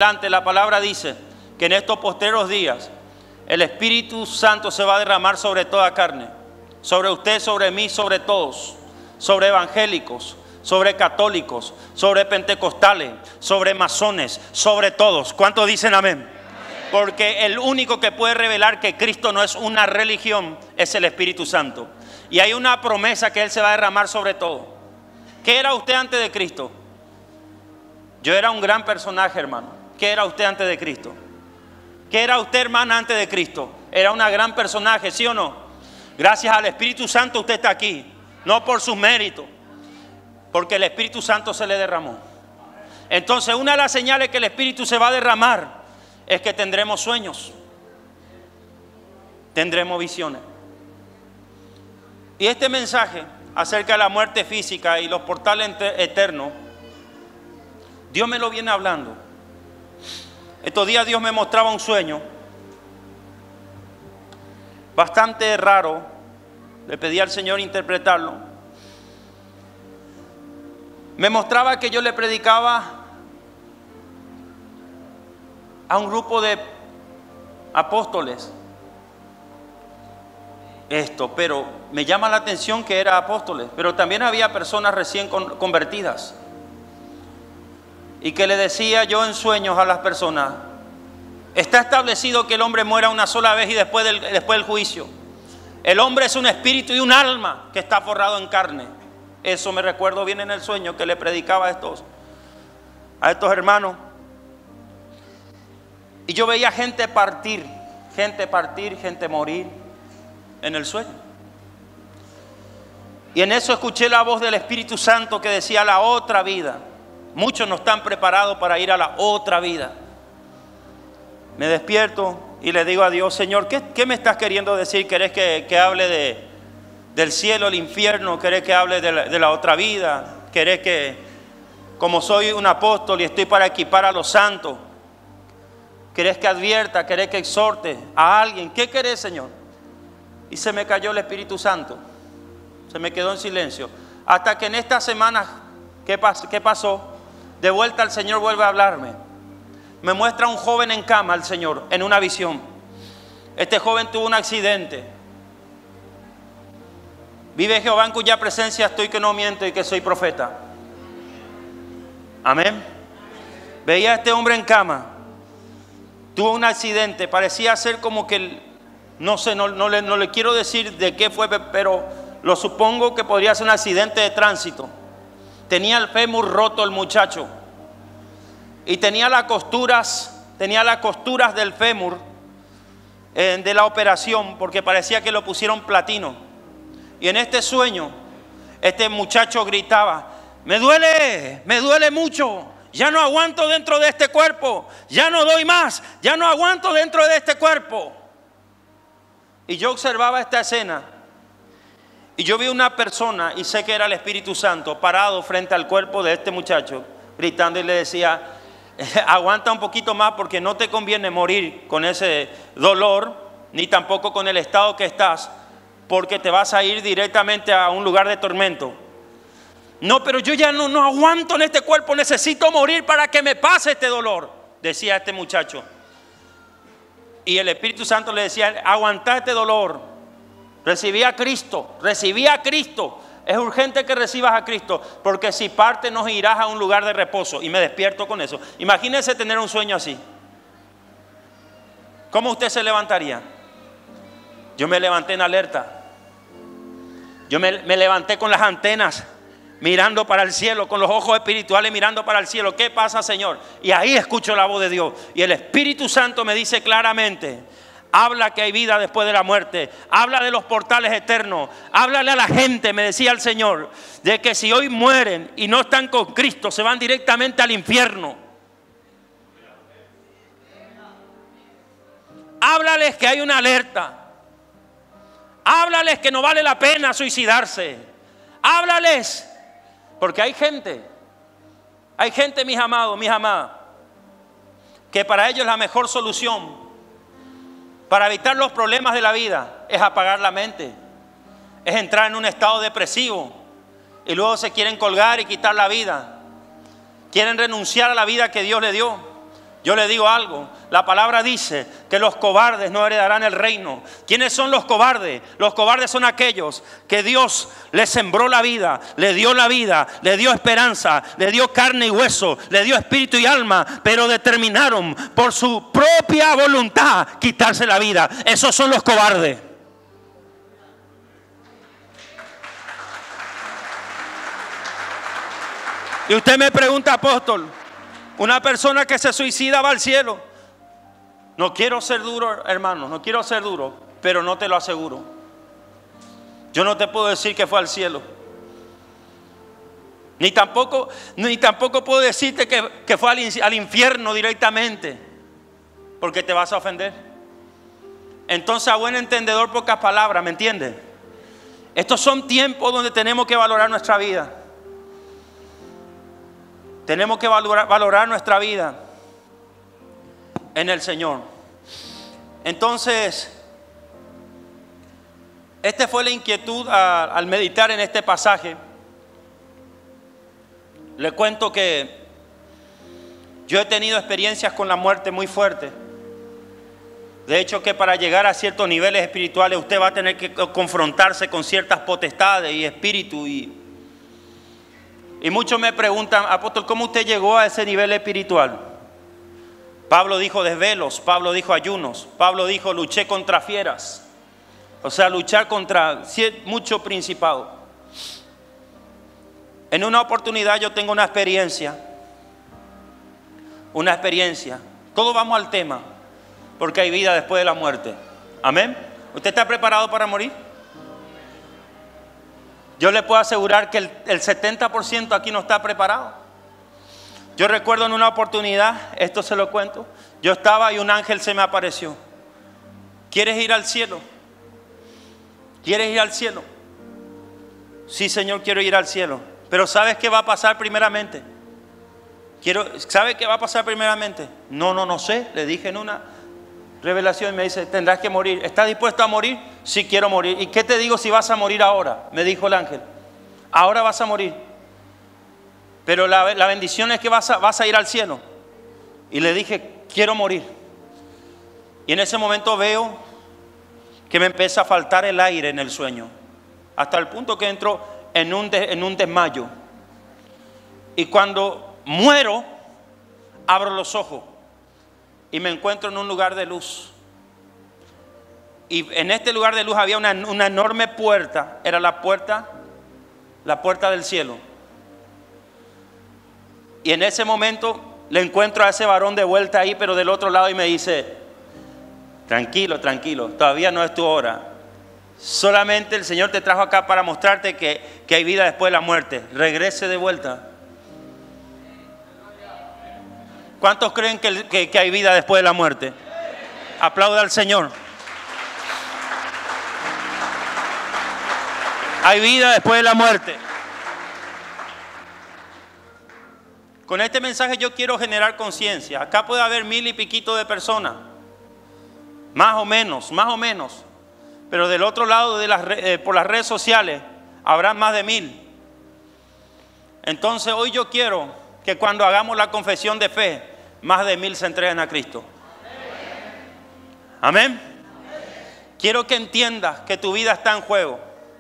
adelante la palabra dice que en estos postreros días el Espíritu Santo se va a derramar sobre toda carne, sobre usted, sobre mí, sobre todos, sobre evangélicos, sobre católicos, sobre pentecostales, sobre masones, sobre todos. ¿Cuántos dicen amén? Porque el único que puede revelar que Cristo no es una religión es el Espíritu Santo. Y hay una promesa que Él se va a derramar sobre todo. ¿Qué era usted antes de Cristo? Yo era un gran personaje, hermano. ¿Qué era usted antes de Cristo? ¿Qué era usted, hermana, antes de Cristo? Era una gran personaje, ¿sí o no? Gracias al Espíritu Santo usted está aquí. No por sus méritos, porque el Espíritu Santo se le derramó. Entonces, una de las señales que el Espíritu se va a derramar es que tendremos sueños, tendremos visiones. Y este mensaje acerca de la muerte física y los portales eternos, Dios me lo viene hablando. Estos días Dios me mostraba un sueño bastante raro. Le pedí al Señor interpretarlo. Me mostraba que yo le predicaba a un grupo de apóstoles pero me llama la atención que eran apóstoles, pero también había personas recién convertidas, y que le decía yo en sueños a las personas: está establecido que el hombre muera una sola vez y después del juicio. El hombre es un espíritu y un alma que está forrado en carne. Eso me recuerdo bien en el sueño que le predicaba a estos hermanos. Y yo veía gente partir, gente morir en el sueño. Y en eso escuché la voz del Espíritu Santo que decía: la otra vida. Muchos no están preparados para ir a la otra vida. Me despierto y le digo a Dios: Señor, ¿qué me estás queriendo decir? ¿Querés que hable del cielo, el infierno? ¿Querés que hable de la otra vida? ¿Querés que, como soy un apóstol y estoy para equipar a los santos, querés que advierta, querés que exhorte a alguien? ¿Qué querés, Señor? Y se me cayó el Espíritu Santo. Se me quedó en silencio. Hasta que en estas semanas, ¿qué pasó? De vuelta el Señor vuelve a hablarme. Me muestra un joven en cama el Señor, en una visión. Este joven tuvo un accidente. Vive Jehová en cuya presencia estoy, que no miento y que soy profeta. Amén. Veía a este hombre en cama. Tuvo un accidente. Parecía ser como que, no sé, no le quiero decir de qué fue, pero lo supongo que podría ser un accidente de tránsito. Tenía el fémur roto el muchacho. Y tenía las costuras del fémur de la operación, porque parecía que lo pusieron platino. Y en este sueño, este muchacho gritaba: me duele mucho, ya no aguanto dentro de este cuerpo, ya no doy más, ya no aguanto dentro de este cuerpo. Y yo observaba esta escena, y yo vi una persona, y sé que era el Espíritu Santo, parado frente al cuerpo de este muchacho, gritando, y le decía: aguanta un poquito más, porque no te conviene morir con ese dolor, ni tampoco con el estado que estás, porque te vas a ir directamente a un lugar de tormento. No, pero yo ya no aguanto en este cuerpo, necesito morir para que me pase este dolor, decía este muchacho. Y el Espíritu Santo le decía: aguanta este dolor, recibí a Cristo. Es urgente que recibas a Cristo, porque si partes nos irás a un lugar de reposo. Y me despierto con eso. Imagínese tener un sueño así. ¿Cómo usted se levantaría? Yo me levanté en alerta. Yo me levanté con las antenas mirando para el cielo, con los ojos espirituales mirando para el cielo. ¿Qué pasa, Señor? Y ahí escucho la voz de Dios. Y el Espíritu Santo me dice claramente: habla que hay vida después de la muerte. Habla de los portales eternos. Háblale a la gente, me decía el Señor, de que si hoy mueren y no están con Cristo, se van directamente al infierno. Háblales que hay una alerta. Háblales que no vale la pena suicidarse. Háblales. Porque hay gente, mis amados, mis amadas, que para ellos la mejor solución para evitar los problemas de la vida es apagar la mente, es entrar en un estado depresivo, y luego se quieren colgar y quitar la vida. Quieren renunciar a la vida que Dios le dio, Yo le digo algo, la palabra dice que los cobardes no heredarán el reino. ¿Quiénes son los cobardes? Los cobardes son aquellos que Dios les sembró la vida, le dio esperanza, le dio carne y hueso, le dio espíritu y alma, pero determinaron por su propia voluntad quitarse la vida. Esos son los cobardes. Y usted me pregunta, apóstol, una persona que se suicida va al cielo. No quiero ser duro, hermano, no quiero ser duro, pero no te lo aseguro. Yo no te puedo decir que fue al cielo. Ni tampoco puedo decirte que fue al infierno directamente, porque te vas a ofender. Entonces, a buen entendedor, pocas palabras, ¿me entiendes? Estos son tiempos donde tenemos que valorar nuestra vida. Tenemos que valorar nuestra vida en el Señor. Entonces, esta fue la inquietud al meditar en este pasaje. Le cuento que yo he tenido experiencias con la muerte muy fuertes. De hecho, que para llegar a ciertos niveles espirituales usted va a tener que confrontarse con ciertas potestades y espíritus. Y muchos me preguntan, apóstol, ¿cómo usted llegó a ese nivel espiritual? Pablo dijo desvelos, Pablo dijo ayunos, Pablo dijo luché contra fieras. O sea, luchar contra mucho principado. En una oportunidad yo tengo una experiencia. Todos vamos al tema, porque hay vida después de la muerte. Amén. ¿Usted está preparado para morir? Yo le puedo asegurar que el 70% aquí no está preparado. Yo recuerdo en una oportunidad, esto se lo cuento, yo estaba y un ángel se me apareció. ¿Quieres ir al cielo? ¿Quieres ir al cielo? Sí, Señor, quiero ir al cielo. Pero ¿sabes qué va a pasar primeramente? ¿Sabe qué va a pasar primeramente? No sé, le dije en una revelación y me dice, tendrás que morir. ¿Estás dispuesto a morir? Sí, quiero morir. ¿Y qué te digo si vas a morir ahora? Me dijo el ángel. Ahora vas a morir. Pero la bendición es que vas a ir al cielo. Y le dije, quiero morir. Y en ese momento veo que me empieza a faltar el aire en el sueño. Hasta el punto que entro en un desmayo. Y cuando muero, abro los ojos. Y me encuentro en un lugar de luz. Y en este lugar de luz había una enorme puerta. Era la puerta del cielo. Y en ese momento le encuentro a ese varón de vuelta ahí, pero del otro lado, y me dice, tranquilo, todavía no es tu hora. Solamente el Señor te trajo acá para mostrarte que hay vida después de la muerte. Regrese de vuelta. ¿Cuántos creen que hay vida después de la muerte? Aplauda al Señor. Hay vida después de la muerte. Con este mensaje yo quiero generar conciencia. Acá puede haber 1000 y piquito de personas. Más o menos. Pero del otro lado, por las redes sociales, habrá más de 1000. Entonces hoy yo quiero que cuando hagamos la confesión de fe, más de 1000 se entreguen a Cristo. Amén. Quiero que entiendas que tu vida está en juego.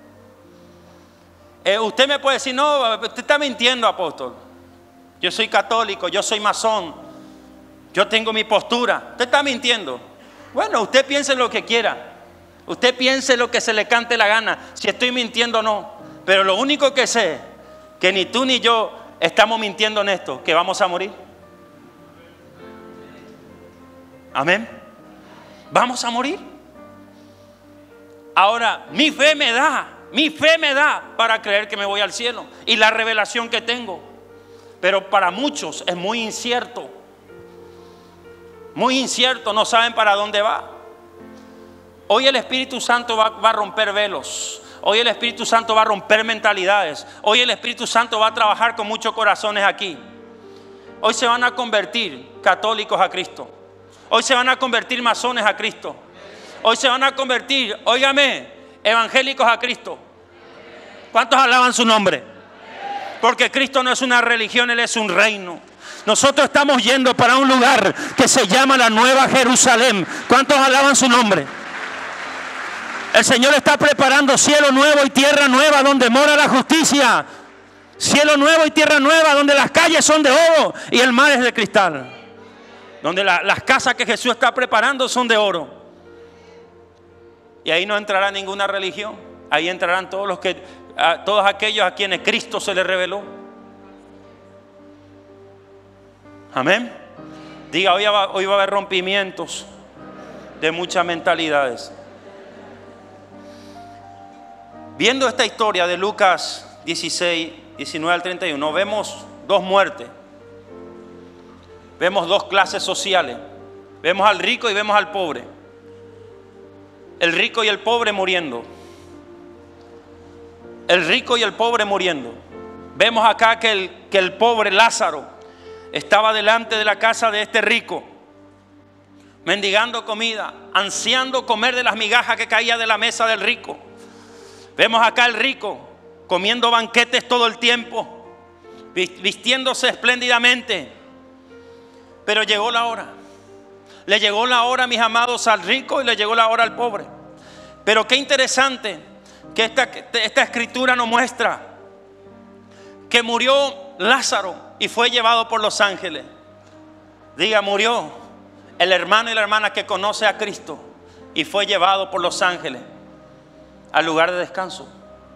Usted me puede decir, no, usted está mintiendo, apóstol. Yo soy católico, yo soy masón, yo tengo mi postura. Usted está mintiendo. Bueno, usted piense lo que quiera. Usted piense lo que se le cante la gana, si estoy mintiendo o no. Pero lo único que sé, que ni tú ni yo estamos mintiendo en esto, que vamos a morir. Amén. Vamos a morir. Ahora, mi fe me da para creer que me voy al cielo. Y la revelación que tengo. Pero para muchos es muy incierto. Muy incierto, no saben para dónde va. Hoy el Espíritu Santo va a romper velos. Hoy el Espíritu Santo va a romper mentalidades. Hoy el Espíritu Santo va a trabajar con muchos corazones aquí. Hoy se van a convertir católicos a Cristo. Hoy se van a convertir masones a Cristo. Hoy se van a convertir, óigame, evangélicos a Cristo. ¿Cuántos alaban su nombre? Porque Cristo no es una religión, Él es un reino. Nosotros estamos yendo para un lugar que se llama la Nueva Jerusalén. ¿Cuántos alaban su nombre? El Señor está preparando cielo nuevo y tierra nueva donde mora la justicia. Cielo nuevo y tierra nueva donde las calles son de oro y el mar es de cristal. Donde las casas que Jesús está preparando son de oro. Y ahí no entrará ninguna religión. Ahí entrarán todos aquellos a quienes Cristo se les reveló. Amén. Diga, hoy va a haber rompimientos de muchas mentalidades. Viendo esta historia de Lucas 16, 19 al 31, vemos dos muertes. Vemos dos clases sociales. Vemos al rico y vemos al pobre. El rico y el pobre muriendo. El rico y el pobre muriendo. Vemos acá que el pobre Lázaro estaba delante de la casa de este rico, mendigando comida, ansiando comer de las migajas que caía de la mesa del rico. Vemos acá el rico comiendo banquetes todo el tiempo, vistiéndose espléndidamente. Pero llegó la hora. Le llegó la hora, mis amados, al rico y le llegó la hora al pobre. Pero qué interesante que esta escritura nos muestra que murió Lázaro y fue llevado por los ángeles. Diga, murió el hermano y la hermana que conoce a Cristo y fue llevado por los ángeles al lugar de descanso.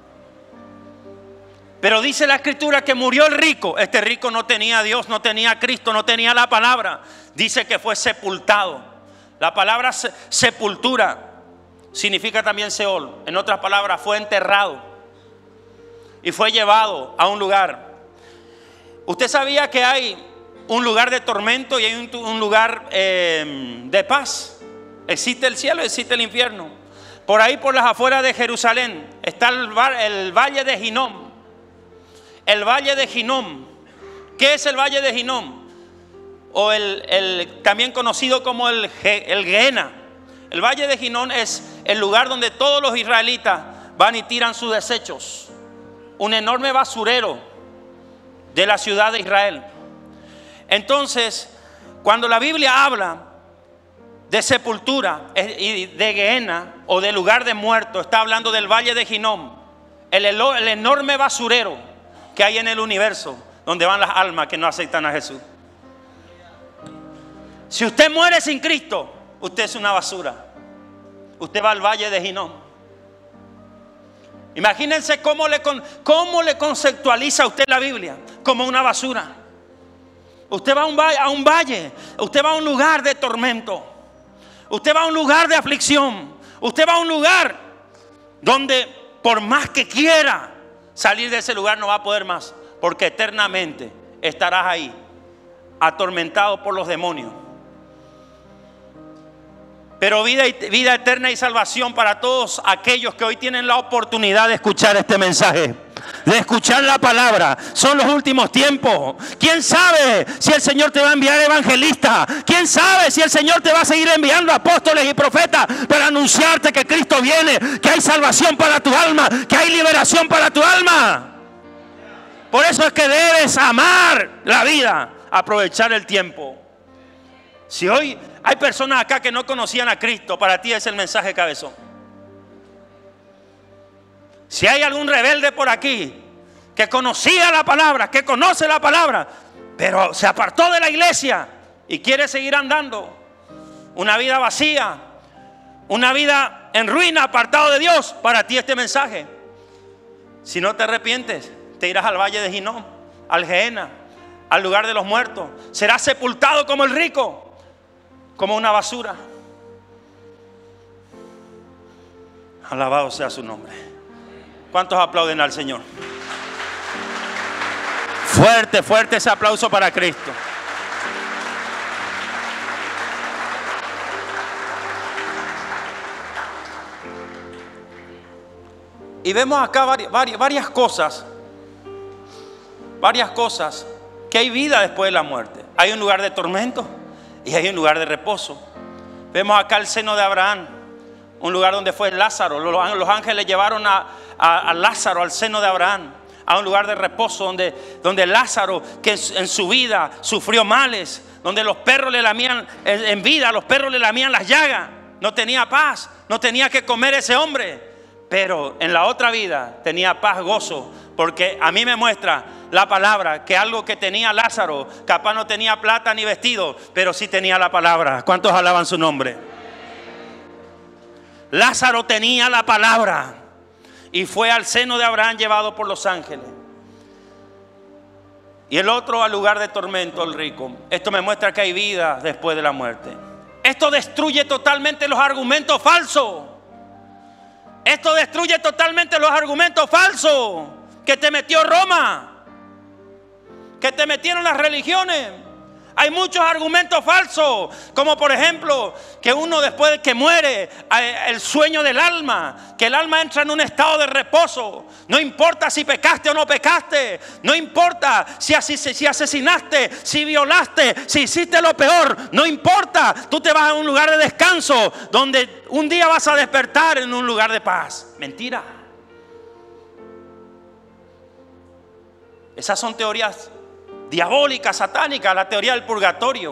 Pero dice la escritura que murió el rico. Este rico no tenía a Dios, no tenía a Cristo, no tenía la palabra. Dice que fue sepultado. La palabra sepultura significa también Seol. En otras palabras, fue enterrado y fue llevado a un lugar. ¿Usted sabía que hay un lugar de tormento y hay un lugar de paz? Existe el cielo, existe el infierno. Por ahí, por las afueras de Jerusalén, está el valle de Hinnom. El valle de Hinnom. ¿Qué es el valle de Hinnom? O también conocido como el Gehenna. El valle de Hinnom es el lugar donde todos los israelitas van y tiran sus desechos. Un enorme basurero de la ciudad de Israel. Entonces, cuando la Biblia habla de sepultura y de Gehenna o de lugar de muertos, está hablando del valle de Hinnom, el enorme basurero que hay en el universo donde van las almas que no aceptan a Jesús. Si usted muere sin Cristo, usted es una basura. Usted va al valle de Hinnom. Imagínense cómo le conceptualiza usted la Biblia, como una basura. Usted va a un valle, usted va a un lugar de tormento, usted va a un lugar de aflicción, usted va a un lugar donde por más que quiera salir de ese lugar no va a poder más, porque eternamente estarás ahí, atormentado por los demonios. Pero vida eterna y salvación para todos aquellos que hoy tienen la oportunidad de escuchar este mensaje, de escuchar la palabra. Son los últimos tiempos. ¿Quién sabe si el Señor te va a enviar evangelistas? ¿Quién sabe si el Señor te va a seguir enviando apóstoles y profetas para anunciarte que Cristo viene, que hay salvación para tu alma, que hay liberación para tu alma? Por eso es que debes amar la vida, aprovechar el tiempo. Si hoy hay personas acá que no conocían a Cristo, para ti es el mensaje cabezón. Si hay algún rebelde por aquí que conocía la palabra, que conoce la palabra, pero se apartó de la iglesia y quiere seguir andando una vida vacía, una vida en ruina, apartado de Dios, para ti este mensaje. Si no te arrepientes, te irás al valle de Hinnom, al Gehenna, al lugar de los muertos. Serás sepultado como el rico, como una basura. Alabado sea su nombre. ¿Cuántos aplauden al Señor? Fuerte, fuerte ese aplauso para Cristo. Y vemos acá varias cosas. Varias cosas. Que hay vida después de la muerte. Hay un lugar de tormento y hay un lugar de reposo. Vemos acá el seno de Abraham, un lugar donde fue Lázaro. Los ángeles llevaron a Lázaro al seno de Abraham. a un lugar de reposo donde Lázaro, que en su vida sufrió males, donde los perros le lamían en vida, los perros le lamían las llagas, no tenía paz, no tenía que comer ese hombre, pero en la otra vida tenía paz, gozo, porque a mí me muestra la palabra que algo que tenía Lázaro, capaz no tenía plata ni vestido, pero sí tenía la palabra. ¿Cuántos alaban su nombre? Lázaro tenía la palabra y fue al seno de Abraham llevado por los ángeles. Y el otro al lugar de tormento, el rico. Esto me muestra que hay vida después de la muerte. Esto destruye totalmente los argumentos falsos. Esto destruye totalmente los argumentos falsos que te metió Roma, que te metieron las religiones. Hay muchos argumentos falsos, como por ejemplo que uno después de que muere, el sueño del alma, que el alma entra en un estado de reposo. No importa si pecaste o no pecaste, no importa si asesinaste, si violaste, si hiciste lo peor, no importa. Tú te vas a un lugar de descanso donde un día vas a despertar en un lugar de paz. Mentira. Esas son teorías diabólica, satánica, la teoría del purgatorio.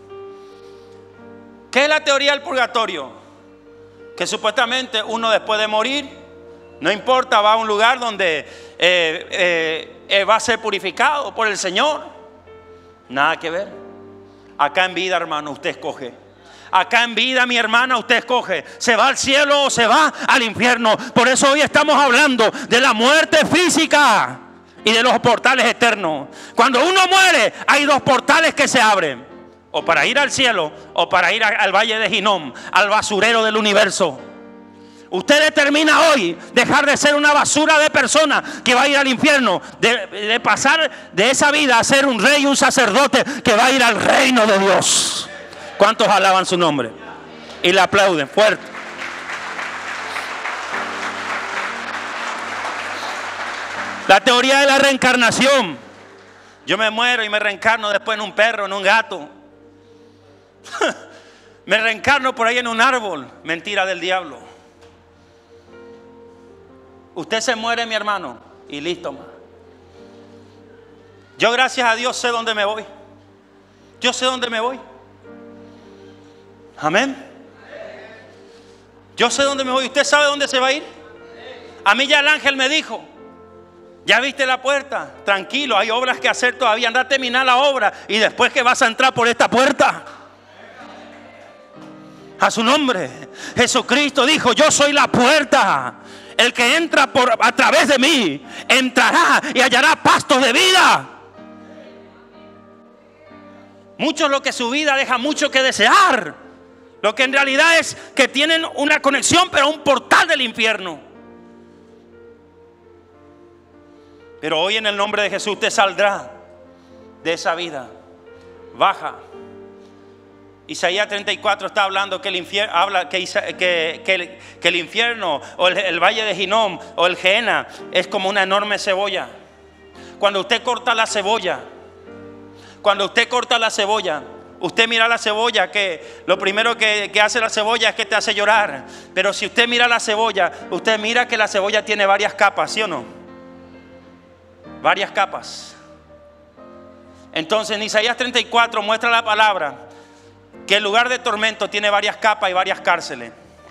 ¿Qué es la teoría del purgatorio? Que supuestamente uno después de morir, no importa, va a un lugar donde va a ser purificado por el Señor. Nada que ver. Acá en vida, hermano, usted escoge. Acá en vida, mi hermana, usted escoge. ¿Se va al cielo o se va al infierno? Por eso hoy estamos hablando de la muerte física y de los portales eternos. Cuando uno muere, hay dos portales que se abren: o para ir al cielo o para ir al valle de Hinnom, al basurero del universo. Usted determina hoy dejar de ser una basura de persona que va a ir al infierno, de pasar de esa vida a ser un rey y un sacerdote que va a ir al reino de Dios. ¿Cuántos alaban su nombre? Y le aplauden fuerte. La teoría de la reencarnación. Yo me muero y me reencarno después en un perro, en un gato. Me reencarno por ahí en un árbol. Mentira del diablo. Usted se muere, mi hermano, y listo, man. Yo, gracias a Dios, sé dónde me voy. Yo sé dónde me voy. Amén. Yo sé dónde me voy. ¿Usted sabe dónde se va a ir? A mí ya el ángel me dijo: ya viste la puerta, tranquilo, hay obras que hacer todavía, anda a terminar la obra y después que vas a entrar por esta puerta. A su nombre. Jesucristo dijo: yo soy la puerta. El que entra a través de mí entrará y hallará pastos de vida. Muchos, lo que su vida deja mucho que desear, lo que en realidad es que tienen una conexión pero un portal del infierno. Pero hoy, en el nombre de Jesús, usted saldrá de esa vida baja. Isaías 34 está hablando que el infierno, habla que el infierno o el valle de Hinnom o el Gehenna es como una enorme cebolla. Cuando usted corta la cebolla, usted mira la cebolla, que lo primero que hace la cebolla es que te hace llorar. Pero si usted mira la cebolla, usted mira que la cebolla tiene varias capas, ¿sí o no? Varias capas. Entonces en Isaías 34 muestra la palabra que el lugar de tormento tiene varias capas y varias cárceles.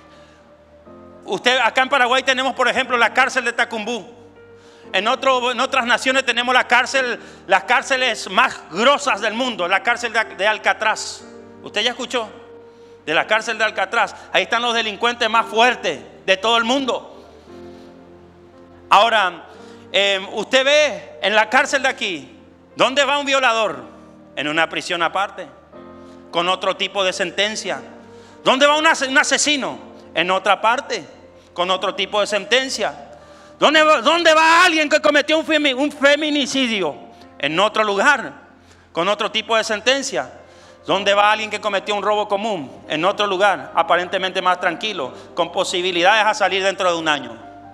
Acá en Paraguay tenemos, por ejemplo, la cárcel de Tacumbú. En otras naciones tenemos las cárceles más grosas del mundo, la cárcel de Alcatraz. ¿Usted ya escuchó de la cárcel de Alcatraz? Ahí están los delincuentes más fuertes de todo el mundo. Ahora, usted ve en la cárcel de aquí, ¿dónde va un violador? En una prisión aparte, con otro tipo de sentencia. ¿Dónde va un asesino? En otra parte, con otro tipo de sentencia. ¿Dónde va alguien que cometió un feminicidio? En otro lugar, con otro tipo de sentencia. ¿Dónde va alguien que cometió un robo común? En otro lugar, aparentemente más tranquilo, con posibilidades a salir dentro de un año.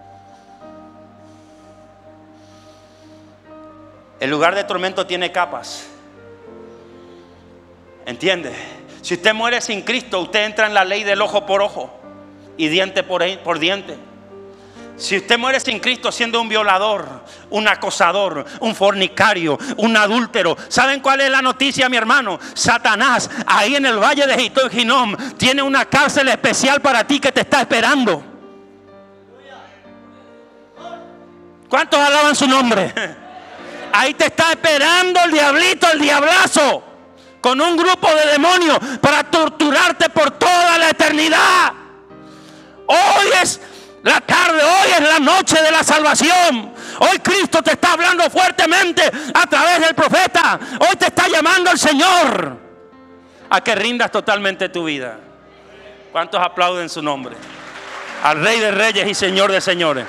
El lugar de tormento tiene capas. ¿Entiende? Si usted muere sin Cristo, usted entra en la ley del ojo por ojo y diente por diente. Si usted muere sin Cristo siendo un violador, un acosador, un fornicario, un adúltero, ¿saben cuál es la noticia, mi hermano? Satanás, ahí en el valle de Hinnom, tiene una cárcel especial para ti que te está esperando. ¿Cuántos alaban su nombre? Ahí te está esperando el diablito, el diablazo, con un grupo de demonios para torturarte por toda la eternidad. Hoy es la tarde, hoy es la noche de la salvación. Hoy Cristo te está hablando fuertemente a través del profeta. Hoy te está llamando el Señor a que rindas totalmente tu vida. ¿Cuántos aplauden su nombre? Al Rey de Reyes y Señor de Señores.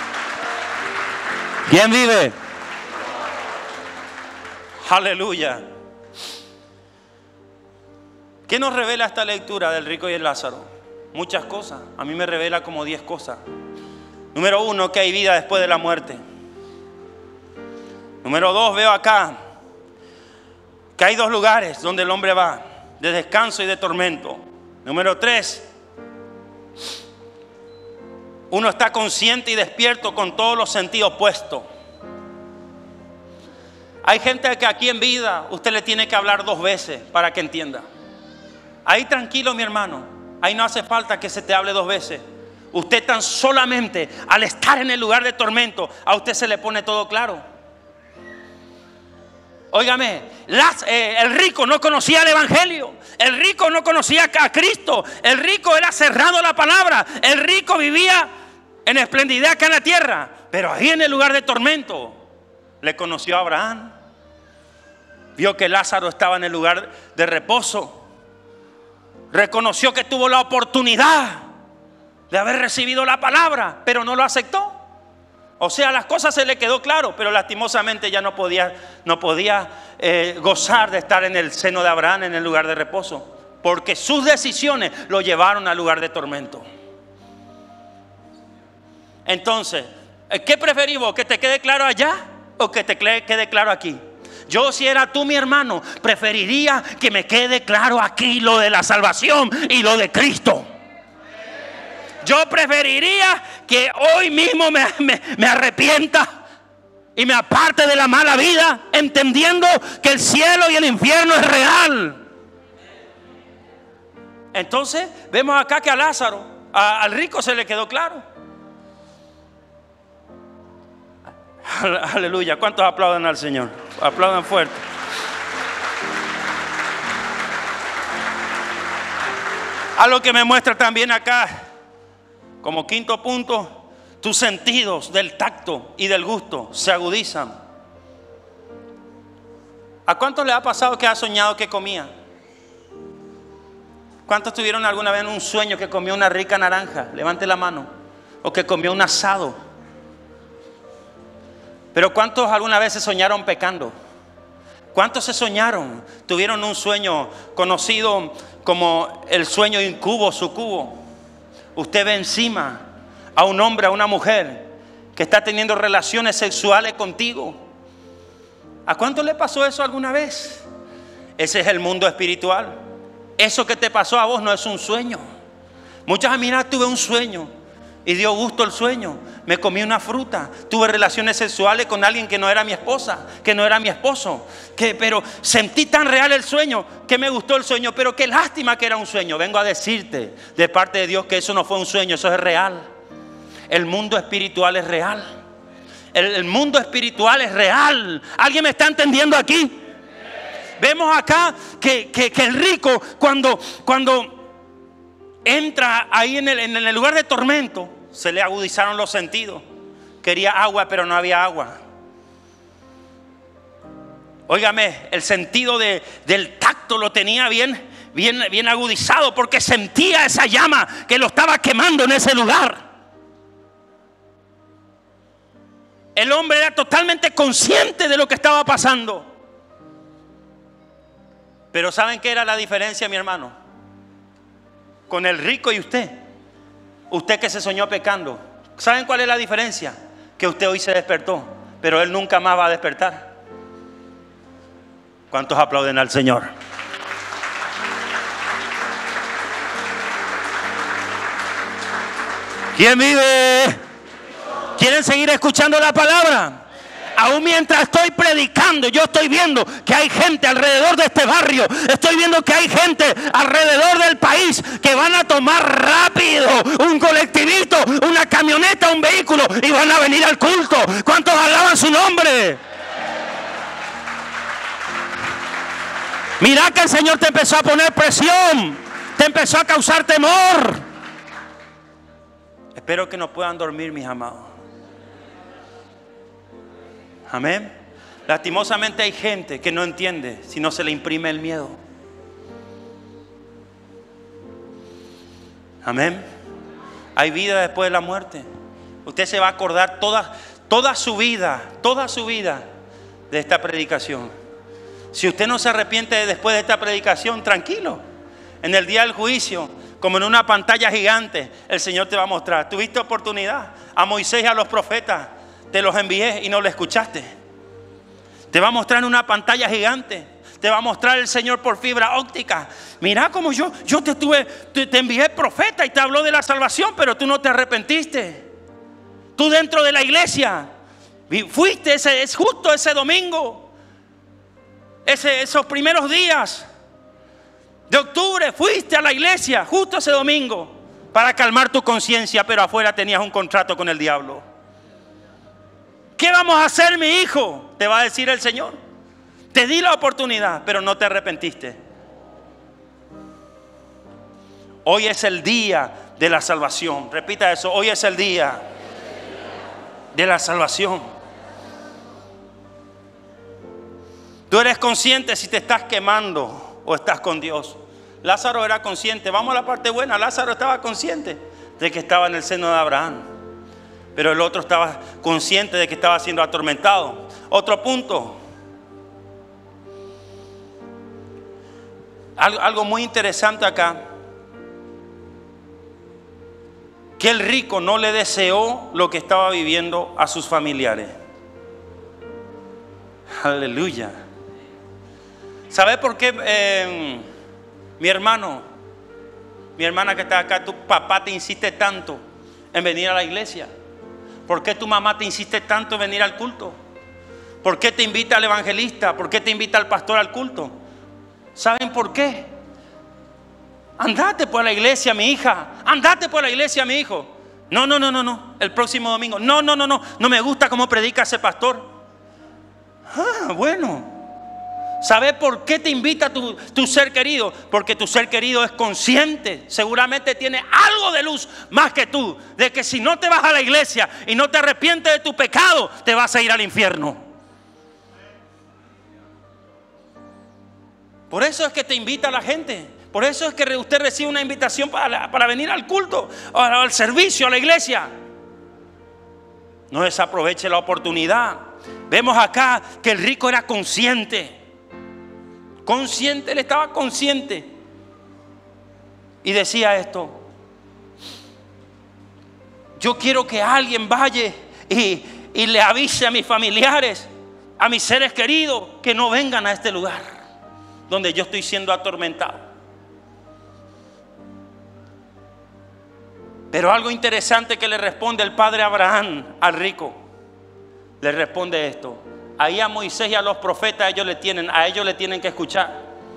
¿Quién vive? Aleluya. ¿Qué nos revela esta lectura del rico y el Lázaro? Muchas cosas. A mí me revela como 10 cosas. Número 1, que hay vida después de la muerte. Número 2, veo acá que hay 2 lugares donde el hombre va, de descanso y de tormento. Número 3, uno está consciente y despierto con todos los sentidos puestos. Hay gente que aquí en vida usted le tiene que hablar 2 veces para que entienda. Ahí tranquilo, mi hermano, ahí no hace falta que se te hable 2 veces. Usted tan solamente al estar en el lugar de tormento, a usted se le pone todo claro. Óigame, el rico no conocía el evangelio. El rico no conocía a Cristo. El rico era cerrado a la palabra. El rico vivía en esplendidez acá en la tierra, pero ahí en el lugar de tormento le conoció a Abraham. Vio que Lázaro estaba en el lugar de reposo. Reconoció que tuvo la oportunidad de haber recibido la palabra, pero no lo aceptó. O sea, las cosas se le quedó claro, pero lastimosamente ya no podía gozar de estar en el seno de Abraham, en el lugar de reposo, porque sus decisiones lo llevaron al lugar de tormento. Entonces, ¿qué preferimos? ¿Que te quede claro allá o que te quede claro aquí? Yo, si era tú, mi hermano, preferiría que me quede claro aquí lo de la salvación y lo de Cristo. Yo preferiría que hoy mismo me arrepienta y me aparte de la mala vida, entendiendo que el cielo y el infierno es real. Entonces vemos acá que a Lázaro, al rico se le quedó claro. Aleluya. ¿Cuántos aplauden al Señor? Aplaudan fuerte. Algo que me muestra también acá, como 5.º punto, tus sentidos del tacto y del gusto se agudizan. ¿A cuántos le ha pasado que ha soñado que comía? ¿Cuántos tuvieron alguna vez un sueño que comió una rica naranja? Levante la mano. O que comió un asado. Pero ¿cuántos alguna vez se soñaron pecando? ¿Cuántos se soñaron? Tuvieron un sueño conocido como el sueño incubo, sucubo. Usted ve encima a un hombre, a una mujer que está teniendo relaciones sexuales contigo. ¿A cuánto le pasó eso alguna vez? Ese es el mundo espiritual. Eso que te pasó a vos no es un sueño. Muchas, mira, tuve un sueño y dio gusto el sueño. Me comí una fruta, tuve relaciones sexuales con alguien que no era mi esposa, que no era mi esposo, pero sentí tan real el sueño que me gustó el sueño. Pero qué lástima que era un sueño. Vengo a decirte de parte de Dios que eso no fue un sueño, eso es real. El mundo espiritual es real. El mundo espiritual es real. ¿Alguien me está entendiendo aquí? Vemos acá que el rico cuando entra ahí en el lugar de tormento, se le agudizaron los sentidos. Quería agua, pero no había agua. Óigame, el sentido del tacto lo tenía bien agudizado, porque sentía esa llama que lo estaba quemando en ese lugar. El hombre era totalmente consciente de lo que estaba pasando. Pero ¿saben qué era la diferencia, mi hermano? Con el rico y usted. Usted que se soñó pecando. ¿Saben cuál es la diferencia? Que usted hoy se despertó, pero él nunca más va a despertar. ¿Cuántos aplauden al Señor? ¿Quién vive? ¿Quieren seguir escuchando la palabra? Aún mientras estoy predicando, yo estoy viendo que hay gente alrededor de este barrio. Estoy viendo que hay gente alrededor del país que van a tomar rápido un colectivito, una camioneta, un vehículo y van a venir al culto. ¿Cuántos alaban su nombre? Mira que el Señor te empezó a poner presión, te empezó a causar temor. Espero que no puedan dormir, mis amados. Amén. Lastimosamente hay gente que no entiende si no se le imprime el miedo. Amén. Hay vida después de la muerte. Usted se va a acordar toda su vida de esta predicación. Si usted no se arrepiente después de esta predicación, tranquilo. En el día del juicio, como en una pantalla gigante, el Señor te va a mostrar. Tuviste oportunidad. A Moisés y a los profetas te los envié y no lo escuchaste. Te va a mostrar en una pantalla gigante. Te va a mostrar el Señor por fibra óptica. Mira como yo te envié profeta y te habló de la salvación, pero tú no te arrepentiste. Tú dentro de la iglesia fuiste justo ese domingo, esos primeros días de octubre, fuiste a la iglesia justo ese domingo para calmar tu conciencia, pero afuera tenías un contrato con el diablo. ¿Qué vamos a hacer, mi hijo? Te va a decir el Señor. Te di la oportunidad, pero no te arrepentiste. Hoy es el día de la salvación. Repita eso, hoy es el día de la salvación. Tú eres consciente si te estás quemando o estás con Dios. Lázaro era consciente. Vamos a la parte buena. Lázaro estaba consciente de que estaba en el seno de Abraham, pero el otro estaba consciente de que estaba siendo atormentado. Otro punto. Algo muy interesante acá. Que el rico no le deseó lo que estaba viviendo a sus familiares. Aleluya. ¿Sabe por qué mi hermana que está acá, tu papá te insiste tanto en venir a la iglesia? ¿Por qué tu mamá te insiste tanto en venir al culto? ¿Por qué te invita al evangelista? ¿Por qué te invita al pastor al culto? ¿Saben por qué? Andate por la iglesia, mi hija. Andate por la iglesia, mi hijo. No. El próximo domingo. No. No me gusta cómo predica ese pastor. Bueno. ¿Sabes por qué te invita tu ser querido? Porque tu ser querido es consciente. Seguramente tiene algo de luz más que tú. De que si no te vas a la iglesia y no te arrepientes de tu pecado, te vas a ir al infierno. Por eso es que te invita a la gente. Por eso es que usted recibe una invitación para venir al culto, al servicio, a la iglesia. No desaproveche la oportunidad. Vemos acá que el rico era consciente. Él estaba consciente. Y decía esto: yo quiero que alguien vaya y le avise a mis familiares, a mis seres queridos, que no vengan a este lugar donde yo estoy siendo atormentado. Pero algo interesante que le responde el padre Abraham al rico. Le responde esto: ahí a Moisés y a los profetas a ellos le tienen que escuchar.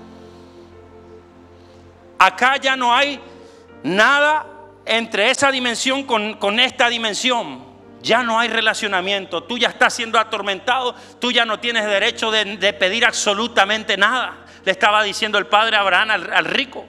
Acá ya no hay nada entre esa dimensión con esta dimensión. Ya no hay relacionamiento. Tú ya estás siendo atormentado. Tú ya no tienes derecho de pedir absolutamente nada. Le estaba diciendo el padre Abraham al rico.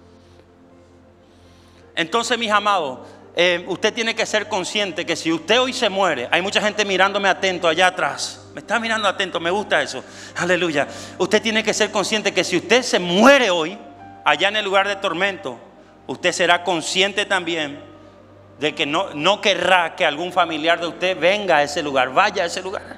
Entonces, mis amados, usted tiene que ser consciente que si usted hoy se muere, hay mucha gente mirándome atento allá atrás. Me está mirando atento, me gusta eso. Aleluya. Usted tiene que ser consciente que si usted se muere hoy, allá en el lugar de tormento, usted será consciente también de que no querrá que algún familiar de usted venga a ese lugar, vaya a ese lugar.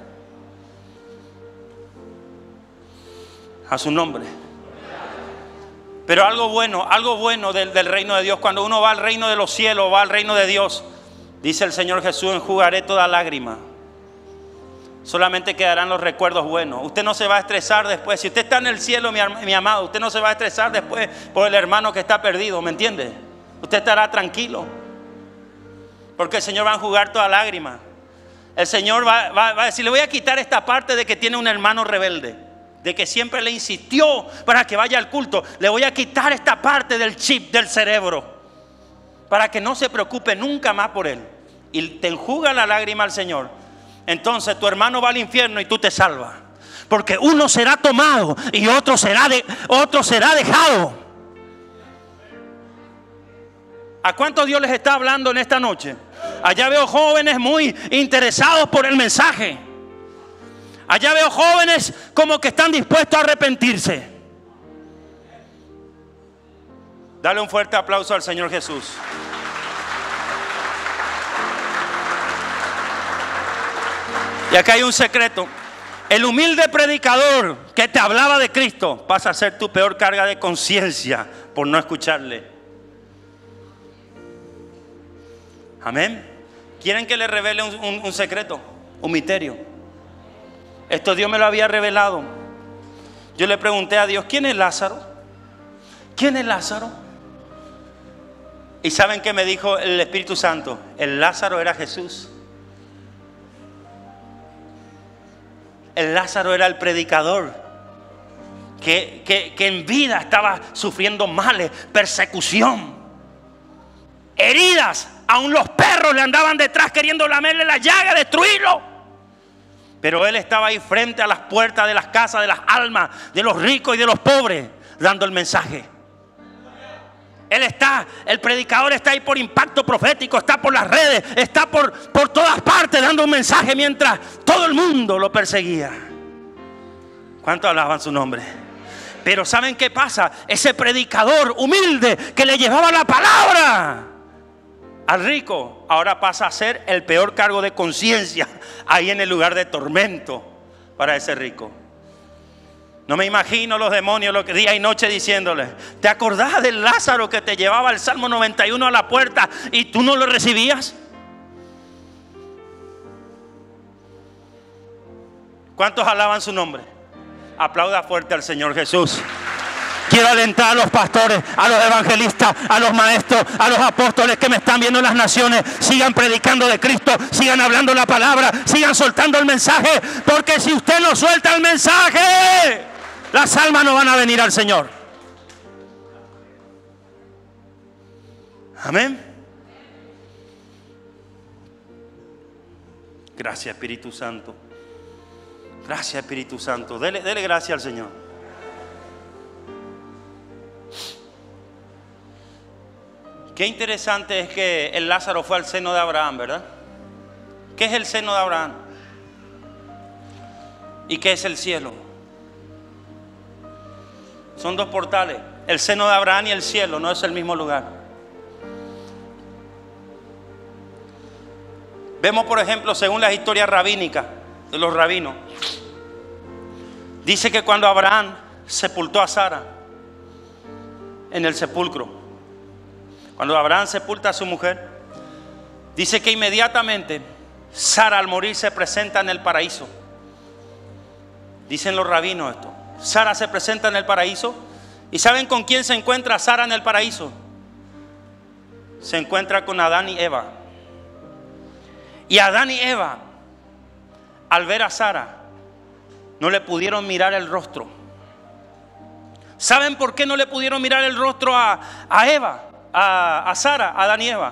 A su nombre. Pero algo bueno del reino de Dios, cuando uno va al reino de los cielos, va al reino de Dios, dice el Señor Jesús: enjugaré toda lágrima. Solamente quedarán los recuerdos buenos. Usted no se va a estresar después. Si usted está en el cielo, mi amado, usted no se va a estresar después por el hermano que está perdido, ¿me entiende? Usted estará tranquilo, porque el Señor va a enjugar toda lágrima. El Señor va a decir, le voy a quitar esta parte de que tiene un hermano rebelde, de que siempre le insistió para que vaya al culto. Le voy a quitar esta parte del chip del cerebro para que no se preocupe nunca más por él. Y te enjuga la lágrima al Señor. Entonces tu hermano va al infierno y tú te salvas. Porque uno será tomado y otro será dejado. ¿A cuántos Dios les está hablando en esta noche? Allá veo jóvenes muy interesados por el mensaje. Allá veo jóvenes como que están dispuestos a arrepentirse. Dale un fuerte aplauso al Señor Jesús. Y acá hay un secreto. El humilde predicador que te hablaba de Cristo pasa a ser tu peor carga de conciencia por no escucharle. Amén. ¿Quieren que le revele un secreto? Un misterio. Esto Dios me lo había revelado. Yo le pregunté a Dios, ¿quién es Lázaro? ¿Quién es Lázaro? ¿Y saben qué me dijo el Espíritu Santo? El Lázaro era Jesús. El Lázaro era el predicador que en vida estaba sufriendo males, persecución, heridas. Aún los perros le andaban detrás queriendo lamerle la llaga, destruirlo. Pero él estaba ahí frente a las puertas de las casas, de las almas, de los ricos y de los pobres, dando el mensaje. El predicador está ahí por impacto profético, está por las redes, está por todas partes dando un mensaje mientras todo el mundo lo perseguía. ¿Cuántos alaban su nombre? Pero ¿saben qué pasa? Ese predicador humilde que le llevaba la palabra al rico, ahora pasa a ser el peor cargo de conciencia ahí en el lugar de tormento para ese rico. No me imagino los demonios día y noche diciéndole, ¿te acordás del Lázaro que te llevaba el Salmo 91 a la puerta y tú no lo recibías? ¿Cuántos alaban su nombre? Aplauda fuerte al Señor Jesús. Quiero alentar a los pastores, a los evangelistas, a los maestros, a los apóstoles que me están viendo en las naciones. Sigan predicando de Cristo, sigan hablando la palabra, sigan soltando el mensaje. Porque si usted no suelta el mensaje, las almas no van a venir al Señor. Amén. Gracias, Espíritu Santo. Gracias, Espíritu Santo. Dele gracias al Señor. Qué interesante es que el Lázaro fue al seno de Abraham, ¿verdad? ¿Qué es el seno de Abraham? ¿Y qué es el cielo? Son dos portales. El seno de Abraham y el cielo no es el mismo lugar. Vemos, por ejemplo, según las historias rabínicas de los rabinos, dice que cuando Abraham sepultó a Sara en el sepulcro, cuando Abraham sepulta a su mujer, dice que inmediatamente Sara al morir se presenta en el paraíso. Dicen los rabinos esto. Sara se presenta en el paraíso. ¿Y saben con quién se encuentra Sara en el paraíso? Se encuentra con Adán y Eva. Y Adán y Eva, al ver a Sara, no le pudieron mirar el rostro. ¿Saben por qué no le pudieron mirar el rostro a Eva? A Sara, a Adán y Eva.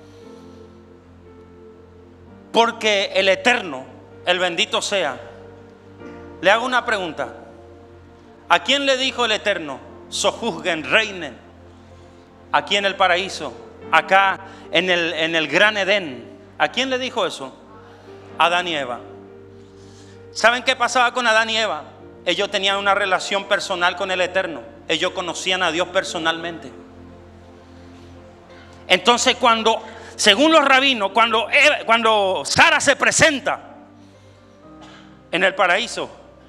Porque el Eterno, el bendito sea. Le hago una pregunta. ¿A quién le dijo el Eterno? Sojuzguen, reinen. Aquí en el paraíso, acá en el gran Edén. ¿A quién le dijo eso? A Adán y Eva. ¿Saben qué pasaba con Adán y Eva? Ellos tenían una relación personal con el Eterno. Ellos conocían a Dios personalmente. Entonces según los rabinos, cuando Sara se presenta en el paraíso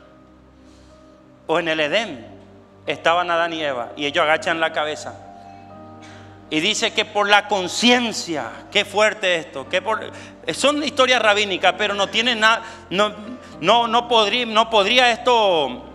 o en el Edén, estaban Adán y Eva y ellos agachan la cabeza. Y dice que por la conciencia, qué fuerte esto, son historias rabínicas, pero no tienen nada, no podría esto,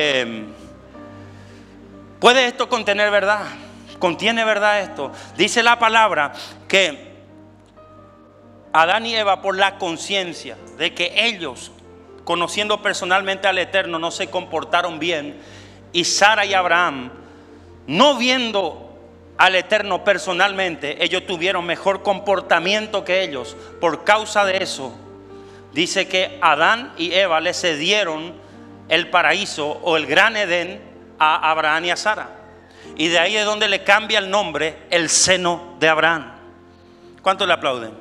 ¿puede esto contener verdad? Contiene verdad esto. Dice la palabra que Adán y Eva, por la conciencia de que ellos, conociendo personalmente al Eterno, no se comportaron bien, y Sara y Abraham, no viendo al Eterno personalmente, ellos tuvieron mejor comportamiento que ellos. Por causa de eso, dice que Adán y Eva le cedieron el paraíso o el gran Edén a Abraham y a Sara. Y de ahí es donde le cambia el nombre, el seno de Abraham. ¿Cuántos le aplauden?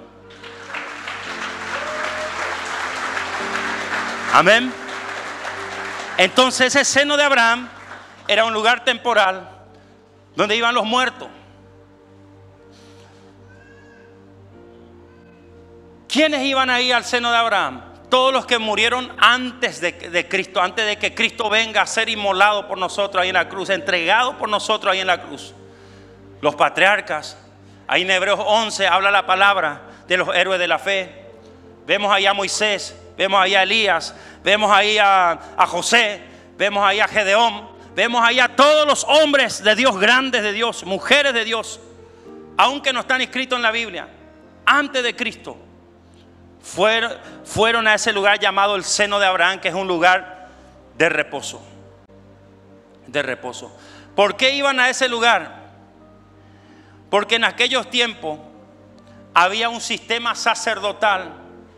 Amén. Entonces ese seno de Abraham era un lugar temporal donde iban los muertos. ¿Quiénes iban ahí al seno de Abraham? Todos los que murieron antes de Cristo, antes de que Cristo venga a ser inmolado por nosotros ahí en la cruz, entregado por nosotros ahí en la cruz. Los patriarcas. Ahí en Hebreos 11 habla la palabra de los héroes de la fe. Vemos ahí a Moisés, vemos ahí a Elías, vemos ahí a José, vemos ahí a Gedeón, vemos ahí a todos los hombres de Dios, grandes de Dios, mujeres de Dios, aunque no están escritos en la Biblia, antes de Cristo, fueron a ese lugar llamado el seno de Abraham, que es un lugar de reposo. De reposo. ¿Por qué iban a ese lugar? Porque en aquellos tiempos había un sistema sacerdotal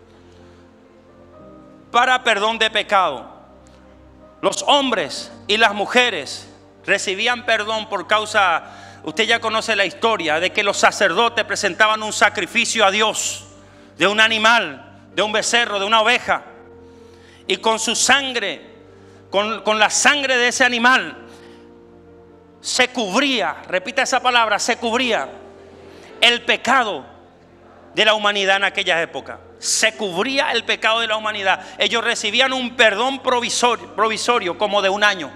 para perdón de pecado. Los hombres y las mujeres recibían perdón por causa, usted ya conoce la historia, de que los sacerdotes presentaban un sacrificio a Dios de un animal, de un becerro, de una oveja, y con su sangre, con la sangre de ese animal, se cubría, repita esa palabra, se cubría el pecado de la humanidad en aquella época. Se cubría el pecado de la humanidad. Ellos recibían un perdón provisorio como de un año.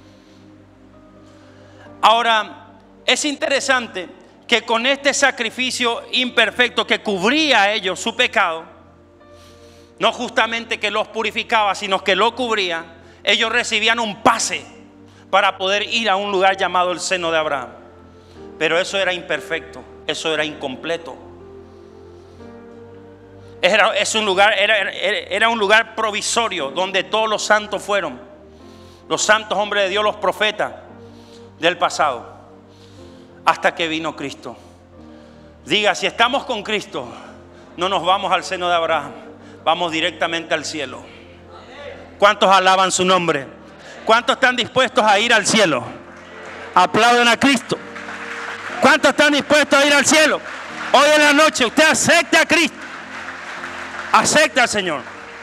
Ahora, es interesante que con este sacrificio imperfecto que cubría a ellos su pecado, no justamente que los purificaba, sino que lo cubría, ellos recibían un pase para poder ir a un lugar llamado el seno de Abraham. Pero eso era imperfecto, eso era incompleto. Era un lugar provisorio donde todos los santos fueron, los santos hombres de Dios, los profetas del pasado, hasta que vino Cristo. Diga, si estamos con Cristo, no nos vamos al seno de Abraham, vamos directamente al cielo. ¿Cuántos alaban su nombre? ¿Cuántos están dispuestos a ir al cielo? Aplauden a Cristo. ¿Cuántos están dispuestos a ir al cielo? Hoy en la noche usted acepta a Cristo. Acepta al Señor.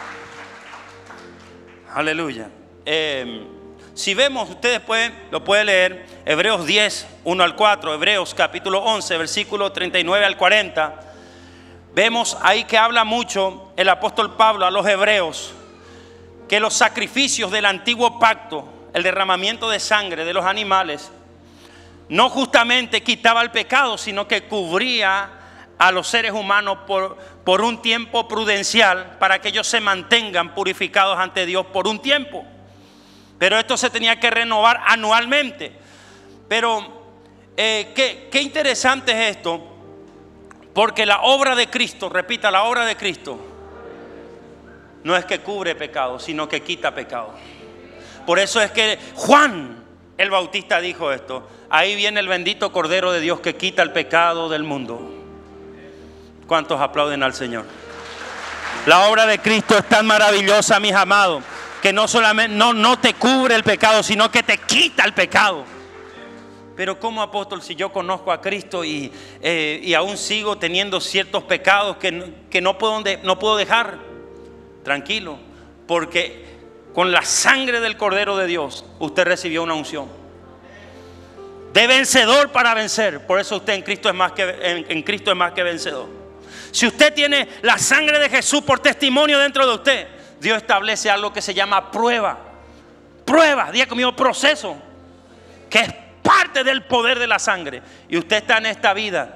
Aleluya. Si vemos, ustedes lo pueden leer, Hebreos 10, 1 al 4, Hebreos capítulo 11, versículo 39 al 40. Vemos ahí que habla mucho el apóstol Pablo a los hebreos, que los sacrificios del antiguo pacto, el derramamiento de sangre de los animales, no justamente quitaba el pecado, sino que cubría a los seres humanos por un tiempo prudencial, para que ellos se mantengan purificados ante Dios por un tiempo. Pero esto se tenía que renovar anualmente. Pero qué interesante es esto, porque la obra de Cristo, repita, la obra de Cristo no es que cubre pecado, sino que quita pecado. Por eso es que Juan el Bautista dijo esto: ahí viene el bendito Cordero de Dios que quita el pecado del mundo. ¿Cuántos aplauden al Señor? La obra de Cristo es tan maravillosa, mis amados, que no solamente no te cubre el pecado, sino que te quita el pecado. Pero ¿cómo, apóstol, si yo conozco a Cristo y aún sigo teniendo ciertos pecados que no puedo dejar? Tranquilo, porque con la sangre del Cordero de Dios usted recibió una unción de vencedor para vencer. Por eso usted en Cristo es más que vencedor. Si usted tiene la sangre de Jesús por testimonio dentro de usted, Dios establece algo que se llama prueba. Prueba, diga conmigo, proceso, que es parte del poder de la sangre. Y usted está en esta vida,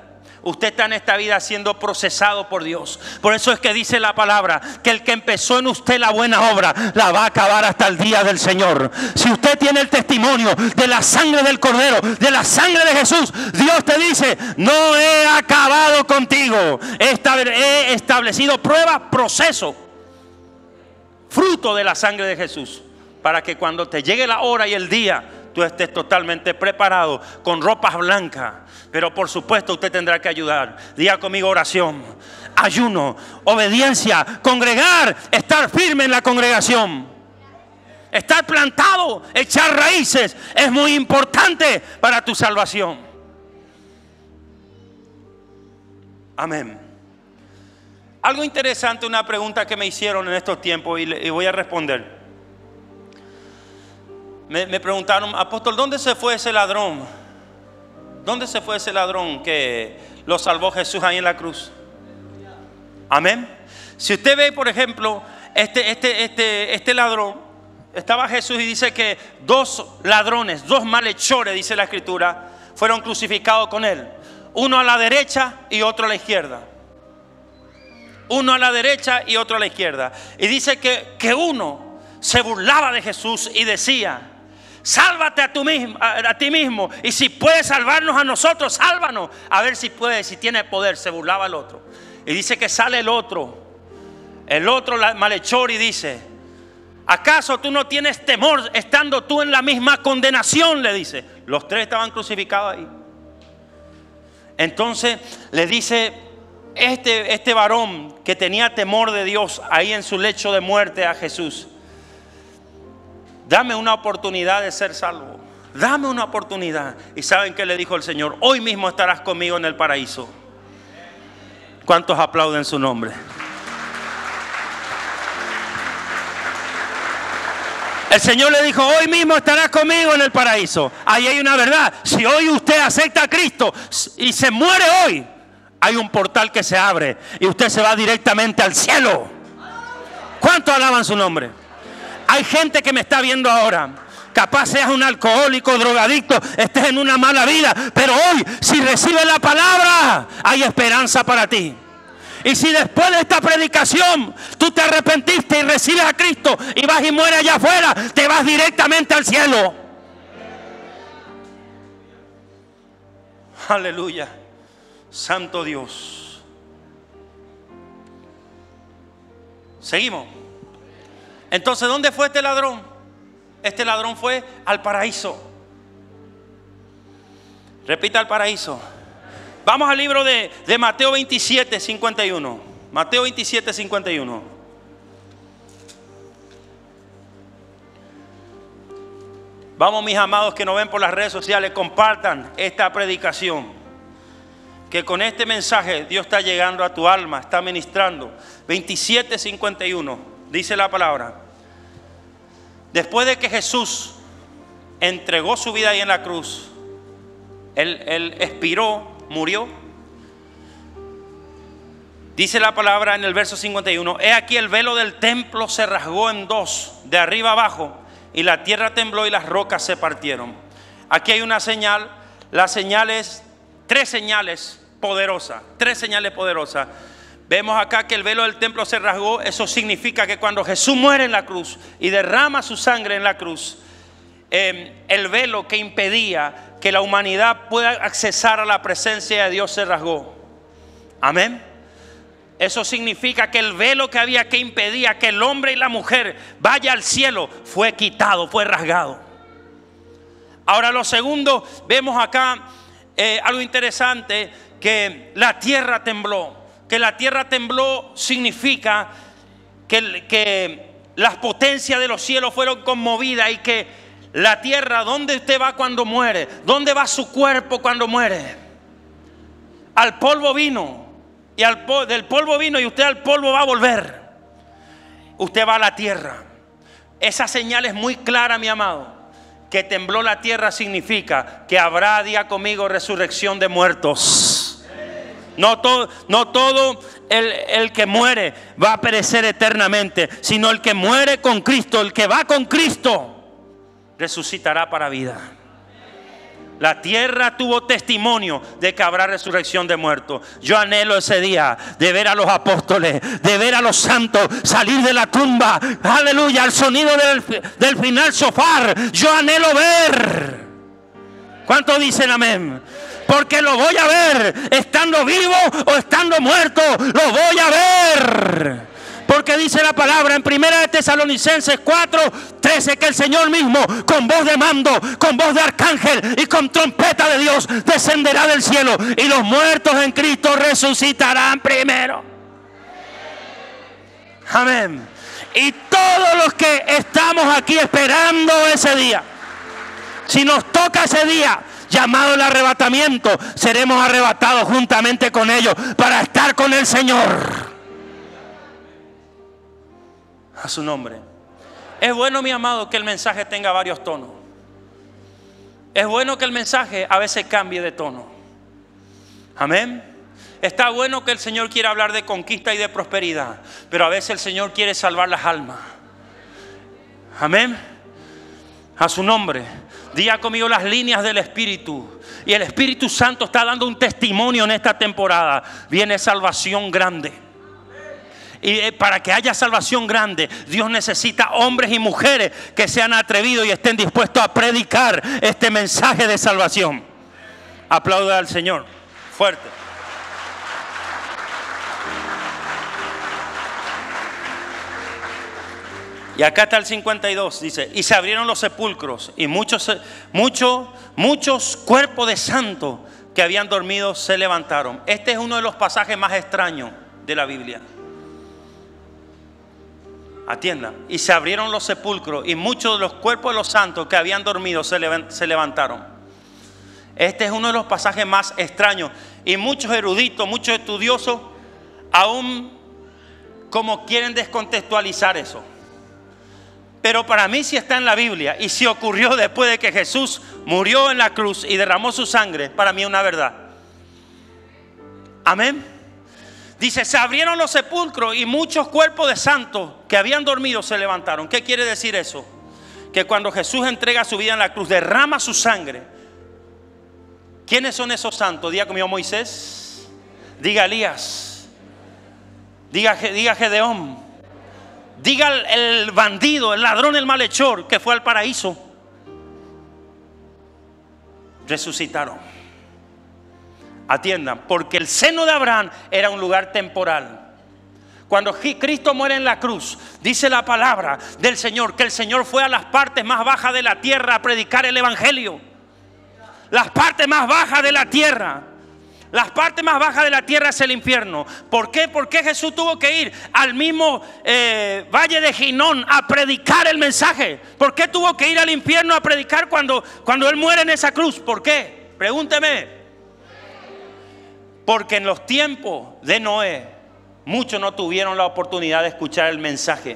Usted está en esta vida siendo procesado por Dios. Por eso es que dice la palabra que el que empezó en usted la buena obra la va a acabar hasta el día del Señor. Si usted tiene el testimonio de la sangre del Cordero, de la sangre de Jesús, Dios te dice: no he acabado contigo. He establecido prueba, proceso, fruto de la sangre de Jesús, para que cuando te llegue la hora y el día, tú estés totalmente preparado, con ropas blancas. Pero por supuesto usted tendrá que ayudar. Diga conmigo: oración, ayuno, obediencia, congregar, estar firme en la congregación, estar plantado, echar raíces. Es muy importante para tu salvación. Amén. Algo interesante, una pregunta que me hicieron en estos tiempos y voy a responder. Me preguntaron: apóstol, ¿dónde se fue ese ladrón? ¿Dónde se fue ese ladrón que lo salvó Jesús ahí en la cruz? Amén. Si usted ve, por ejemplo, este ladrón, estaba Jesús y dice que dos ladrones, dos malhechores, dice la Escritura, fueron crucificados con él. Uno a la derecha y otro a la izquierda. Uno a la derecha y otro a la izquierda. Y dice que uno se burlaba de Jesús y decía: sálvate a ti mismo, y si puedes salvarnos a nosotros, sálvanos. A ver si puede, si tiene poder. Se burlaba el otro. Y dice que sale el otro malhechor, y dice: ¿acaso tú no tienes temor estando tú en la misma condenación? Le dice. Los tres estaban crucificados ahí. Entonces le dice este varón que tenía temor de Dios ahí en su lecho de muerte a Jesús: dame una oportunidad de ser salvo. Dame una oportunidad. ¿Y saben qué le dijo el Señor? Hoy mismo estarás conmigo en el paraíso. ¿Cuántos aplauden su nombre? El Señor le dijo: hoy mismo estarás conmigo en el paraíso. Ahí hay una verdad. Si hoy usted acepta a Cristo y se muere hoy, hay un portal que se abre y usted se va directamente al cielo. ¿Cuántos alaban su nombre? Hay gente que me está viendo ahora. Capaz seas un alcohólico, drogadicto, estés en una mala vida, pero hoy, si recibes la palabra, hay esperanza para ti. Y si después de esta predicación tú te arrepentiste y recibes a Cristo y vas y mueres allá afuera, te vas directamente al cielo. Aleluya. Santo Dios. Seguimos. Entonces, ¿dónde fue este ladrón? Este ladrón fue al paraíso. Repita: al paraíso. Vamos al libro de Mateo 27, 51. Mateo 27, 51. Vamos, mis amados que nos ven por las redes sociales, compartan esta predicación. Que con este mensaje Dios está llegando a tu alma, está ministrando. 27, 51. Dice la palabra: después de que Jesús entregó su vida ahí en la cruz, Él expiró, murió. Dice la palabra en el verso 51: he aquí el velo del templo se rasgó en dos, de arriba abajo, y la tierra tembló y las rocas se partieron. Aquí hay una señal. La señal es tres señales poderosas. Vemos acá que el velo del templo se rasgó. Eso significa que cuando Jesús muere en la cruz y derrama su sangre en la cruz, el velo que impedía que la humanidad pueda accesar a la presencia de Dios se rasgó. Amén. Eso significa que el velo que había que impedía que el hombre y la mujer vaya al cielo fue quitado, fue rasgado. Ahora, lo segundo, vemos acá algo interesante, que la tierra tembló. Que la tierra tembló significa que las potencias de los cielos fueron conmovidas, y que la tierra, ¿dónde usted va cuando muere? ¿Dónde va su cuerpo cuando muere? Al polvo vino, y del polvo vino, y usted al polvo va a volver. Usted va a la tierra. Esa señal es muy clara, mi amado. Que tembló la tierra significa que habrá, diga conmigo, resurrección de muertos. No todo el que muere va a perecer eternamente, sino el que muere con Cristo, el que va con Cristo, resucitará para vida. La tierra tuvo testimonio de que habrá resurrección de muertos. Yo anhelo ese día de ver a los apóstoles, de ver a los santos salir de la tumba. Aleluya, al sonido del final shofar. Yo anhelo ver. ¿Cuántos dicen amén? Porque lo voy a ver, estando vivo o estando muerto, lo voy a ver. Porque dice la palabra en 1 Tesalonicenses 4:13 que el Señor mismo, con voz de mando, con voz de arcángel y con trompeta de Dios, descenderá del cielo, y los muertos en Cristo resucitarán primero. Amén. Y todos los que estamos aquí esperando ese día, si nos toca ese día llamado el arrebatamiento, seremos arrebatados juntamente con ellos para estar con el Señor. A su nombre. Es bueno, mi amado, que el mensaje tenga varios tonos. Es bueno que el mensaje a veces cambie de tono. Amén. Está bueno que el Señor quiera hablar de conquista y de prosperidad, pero a veces el Señor quiere salvar las almas. Amén. A su nombre. Diga conmigo las líneas del Espíritu. Y el Espíritu Santo está dando un testimonio en esta temporada. Viene salvación grande. Y para que haya salvación grande, Dios necesita hombres y mujeres que sean atrevidos y estén dispuestos a predicar este mensaje de salvación. Aplauda al Señor. Fuerte. Y acá está el 52, dice: y se abrieron los sepulcros, y muchos cuerpos de santos que habían dormido se levantaron. Este es uno de los pasajes más extraños de la Biblia. Atienda. Y se abrieron los sepulcros, y muchos de los cuerpos de los santos que habían dormido se levantaron. Este es uno de los pasajes más extraños. Y muchos eruditos, muchos estudiosos, aún como quieren descontextualizar eso. Pero para mí sí está en la Biblia, y si ocurrió después de que Jesús murió en la cruz y derramó su sangre, para mí es una verdad. Amén. Dice: se abrieron los sepulcros y muchos cuerpos de santos que habían dormido se levantaron. ¿Qué quiere decir eso? Que cuando Jesús entrega su vida en la cruz, derrama su sangre. ¿Quiénes son esos santos? Diga conmigo Moisés, diga Elías, diga Gedeón, diga el bandido, el ladrón, el malhechor que fue al paraíso. Resucitaron. Atiendan, porque el seno de Abraham era un lugar temporal. Cuando Cristo muere en la cruz, dice la palabra del Señor que el Señor fue a las partes más bajas de la tierra a predicar el evangelio. Las partes más bajas de la tierra. Las partes más bajas de la tierra es el infierno. ¿Por qué? Porque Jesús tuvo que ir al mismo valle de Ginón a predicar el mensaje. ¿Por qué tuvo que ir al infierno a predicar cuando Él muere en esa cruz? ¿Por qué? Pregúnteme. Porque en los tiempos de Noé, muchos no tuvieron la oportunidad de escuchar el mensaje.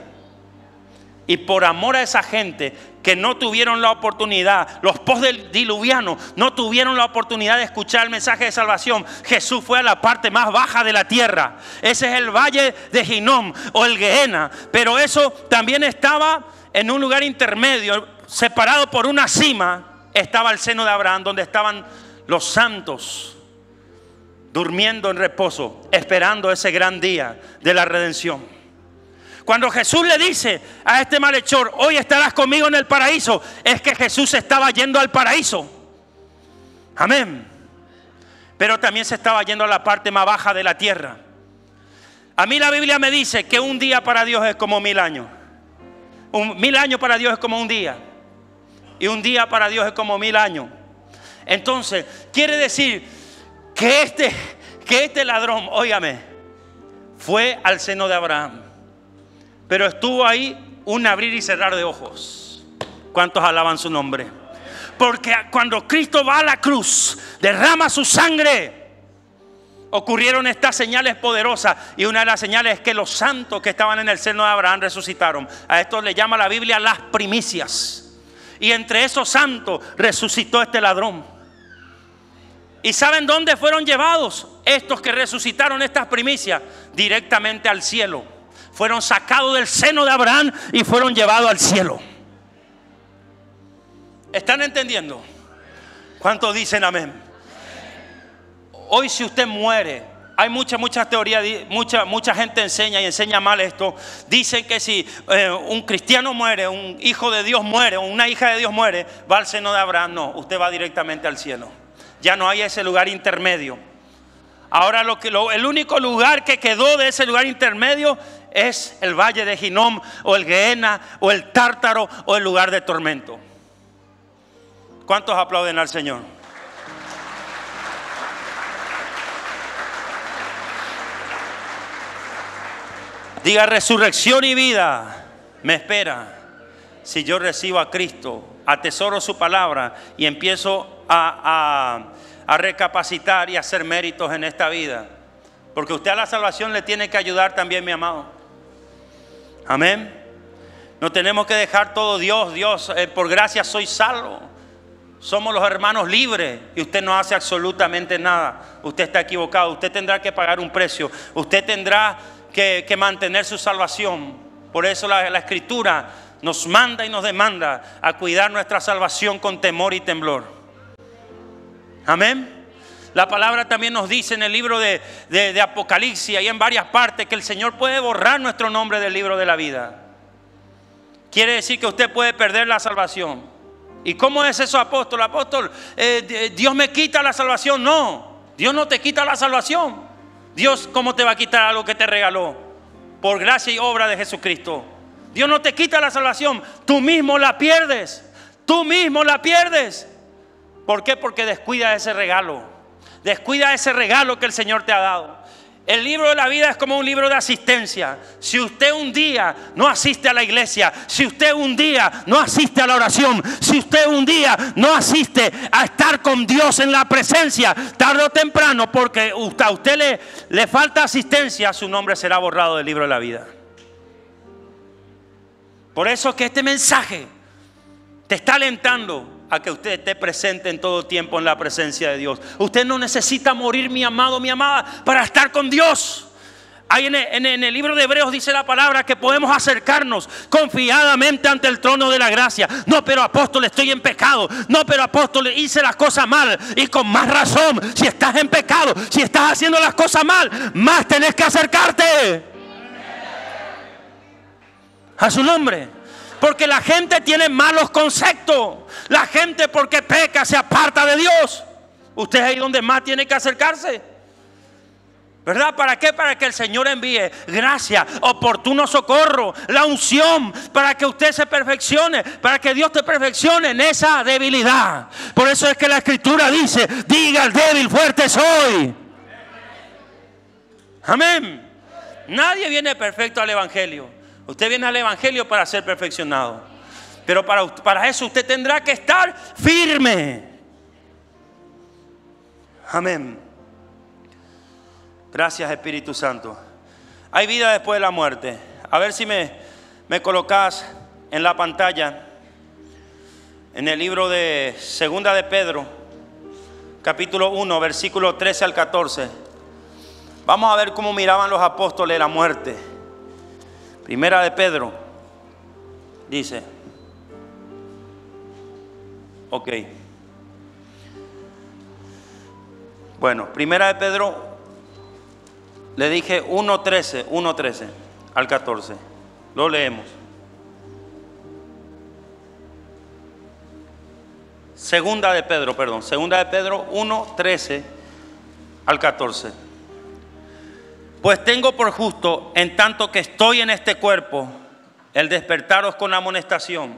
Y por amor a esa gente que no tuvieron la oportunidad, los postdiluvianos no tuvieron la oportunidad de escuchar el mensaje de salvación, Jesús fue a la parte más baja de la tierra. Ese es el valle de Ginón o el Gehenna. Pero eso también estaba en un lugar intermedio, separado por una cima. Estaba el seno de Abraham, donde estaban los santos durmiendo en reposo, esperando ese gran día de la redención. Cuando Jesús le dice a este malhechor: hoy estarás conmigo en el paraíso, es que Jesús estaba yendo al paraíso. Amén. Pero también se estaba yendo a la parte más baja de la tierra. A mí la Biblia me dice que un día para Dios es como 1000 años. 1000 años para Dios es como un día. Y un día para Dios es como 1000 años. Entonces, quiere decir que este ladrón, óigame, fue al seno de Abraham. Pero estuvo ahí un abrir y cerrar de ojos. ¿Cuántos alaban su nombre? Porque cuando Cristo va a la cruz, derrama su sangre, ocurrieron estas señales poderosas. Y una de las señales es que los santos que estaban en el seno de Abraham resucitaron. A esto le llama la Biblia las primicias. Y entre esos santos resucitó este ladrón. ¿Y saben dónde fueron llevados estos que resucitaron, estas primicias? Directamente al cielo. Fueron sacados del seno de Abraham y fueron llevados al cielo. ¿Están entendiendo? ¿Cuántos dicen amén? Hoy si usted muere, hay muchas teorías, mucha gente enseña y enseña mal esto. Dicen que si un cristiano muere, un hijo de Dios muere, o una hija de Dios muere, va al seno de Abraham. No, usted va directamente al cielo. Ya no hay ese lugar intermedio. Ahora el único lugar que quedó de ese lugar intermedio es el valle de Hinnom, o el Gehenna, o el Tártaro, o el lugar de tormento. ¿Cuántos aplauden al Señor? Diga: resurrección y vida me espera si yo recibo a Cristo, atesoro su palabra y empiezo a recapacitar y a hacer méritos en esta vida. Porque usted a la salvación le tiene que ayudar también, mi amado. Amén. No tenemos que dejar todo. Dios, por gracia soy salvo. Somos los hermanos libres y usted no hace absolutamente nada. Usted está equivocado. Usted tendrá que pagar un precio. Usted tendrá que mantener su salvación. Por eso la Escritura nos manda y nos demanda a cuidar nuestra salvación con temor y temblor. Amén. La palabra también nos dice en el libro de Apocalipsis y en varias partes que el Señor puede borrar nuestro nombre del libro de la vida. Quiere decir que usted puede perder la salvación. ¿Y cómo es eso, apóstol? Apóstol, Dios me quita la salvación. No, Dios no te quita la salvación. Dios, ¿cómo te va a quitar algo que te regaló? Por gracia y obra de Jesucristo. Dios no te quita la salvación. Tú mismo la pierdes. Tú mismo la pierdes. ¿Por qué? Porque descuida ese regalo. Descuida ese regalo que el Señor te ha dado. El libro de la vida es como un libro de asistencia. Si usted un día no asiste a la iglesia, si usted un día no asiste a la oración, si usted un día no asiste a estar con Dios en la presencia, tarde o temprano, porque a usted le falta asistencia, su nombre será borrado del libro de la vida. Por eso es que este mensaje te está alentando a que usted esté presente en todo tiempo en la presencia de Dios. Usted no necesita morir, mi amado, mi amada, para estar con Dios. Ahí en el libro de Hebreos dice la palabra que podemos acercarnos confiadamente ante el trono de la gracia. No, pero apóstol, estoy en pecado. No, pero apóstol, hice las cosas mal. Y con más razón, si estás en pecado, si estás haciendo las cosas mal, más tenés que acercarte a su nombre. Porque la gente tiene malos conceptos. La gente, porque peca, se aparta de Dios. Usted es ahí donde más tiene que acercarse, ¿verdad? ¿Para qué? Para que el Señor envíe gracia, oportuno socorro, la unción, para que usted se perfeccione, para que Dios te perfeccione en esa debilidad. Por eso es que la Escritura dice: diga al débil, fuerte soy. Amén. Nadie viene perfecto al Evangelio. Usted viene al Evangelio para ser perfeccionado. Pero para eso usted tendrá que estar firme. Amén. Gracias, Espíritu Santo. Hay vida después de la muerte. A ver si me colocas en la pantalla. En el libro de Segunda de Pedro, capítulo 1, versículo 13 al 14. Vamos a ver cómo miraban los apóstoles la muerte. Primera de Pedro dice, ok. Bueno, Primera de Pedro, le dije 1:13 al 14. Lo leemos. Segunda de Pedro 1:13 al 14. Pues tengo por justo, en tanto que estoy en este cuerpo, el despertaros con amonestación,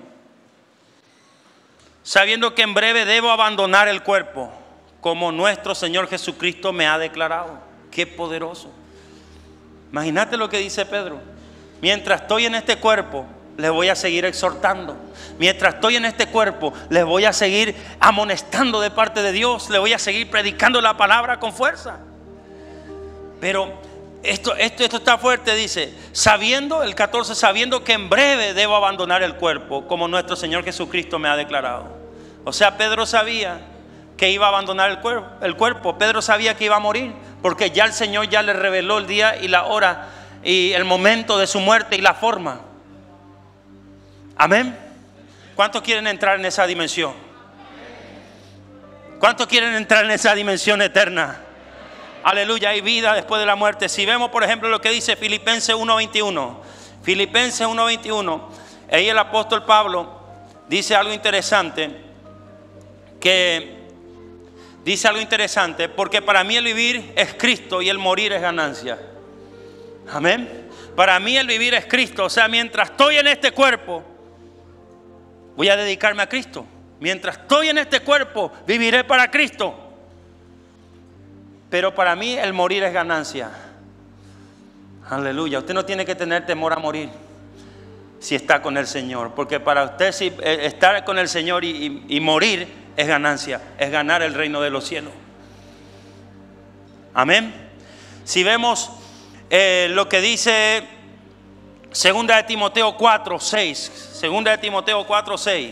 sabiendo que en breve debo abandonar el cuerpo, como nuestro Señor Jesucristo me ha declarado. Qué poderoso. Imagínate lo que dice Pedro. Mientras estoy en este cuerpo, les voy a seguir exhortando. Mientras estoy en este cuerpo, les voy a seguir amonestando de parte de Dios. Les voy a seguir predicando la palabra con fuerza. Pero esto está fuerte, dice, sabiendo, el 14, sabiendo que en breve debo abandonar el cuerpo, como nuestro Señor Jesucristo me ha declarado. O sea, Pedro sabía que iba a abandonar el cuerpo. Pedro sabía que iba a morir, porque ya el Señor ya le reveló el día y la hora y el momento de su muerte y la forma. Amén. ¿Cuántos quieren entrar en esa dimensión? ¿Cuántos quieren entrar en esa dimensión eterna? Aleluya, hay vida después de la muerte. Si vemos, por ejemplo, lo que dice Filipenses 1:21. Filipenses 1:21. Ahí el apóstol Pablo dice algo interesante. Porque para mí el vivir es Cristo y el morir es ganancia. Amén. Para mí el vivir es Cristo. O sea, mientras estoy en este cuerpo, voy a dedicarme a Cristo. Mientras estoy en este cuerpo, viviré para Cristo. Pero para mí el morir es ganancia. Aleluya. Usted no tiene que tener temor a morir si está con el Señor. Porque para usted si estar con el Señor y morir es ganancia. Es ganar el reino de los cielos. Amén. Si vemos lo que dice 2 de Timoteo 4:6. 2 de Timoteo 4:6.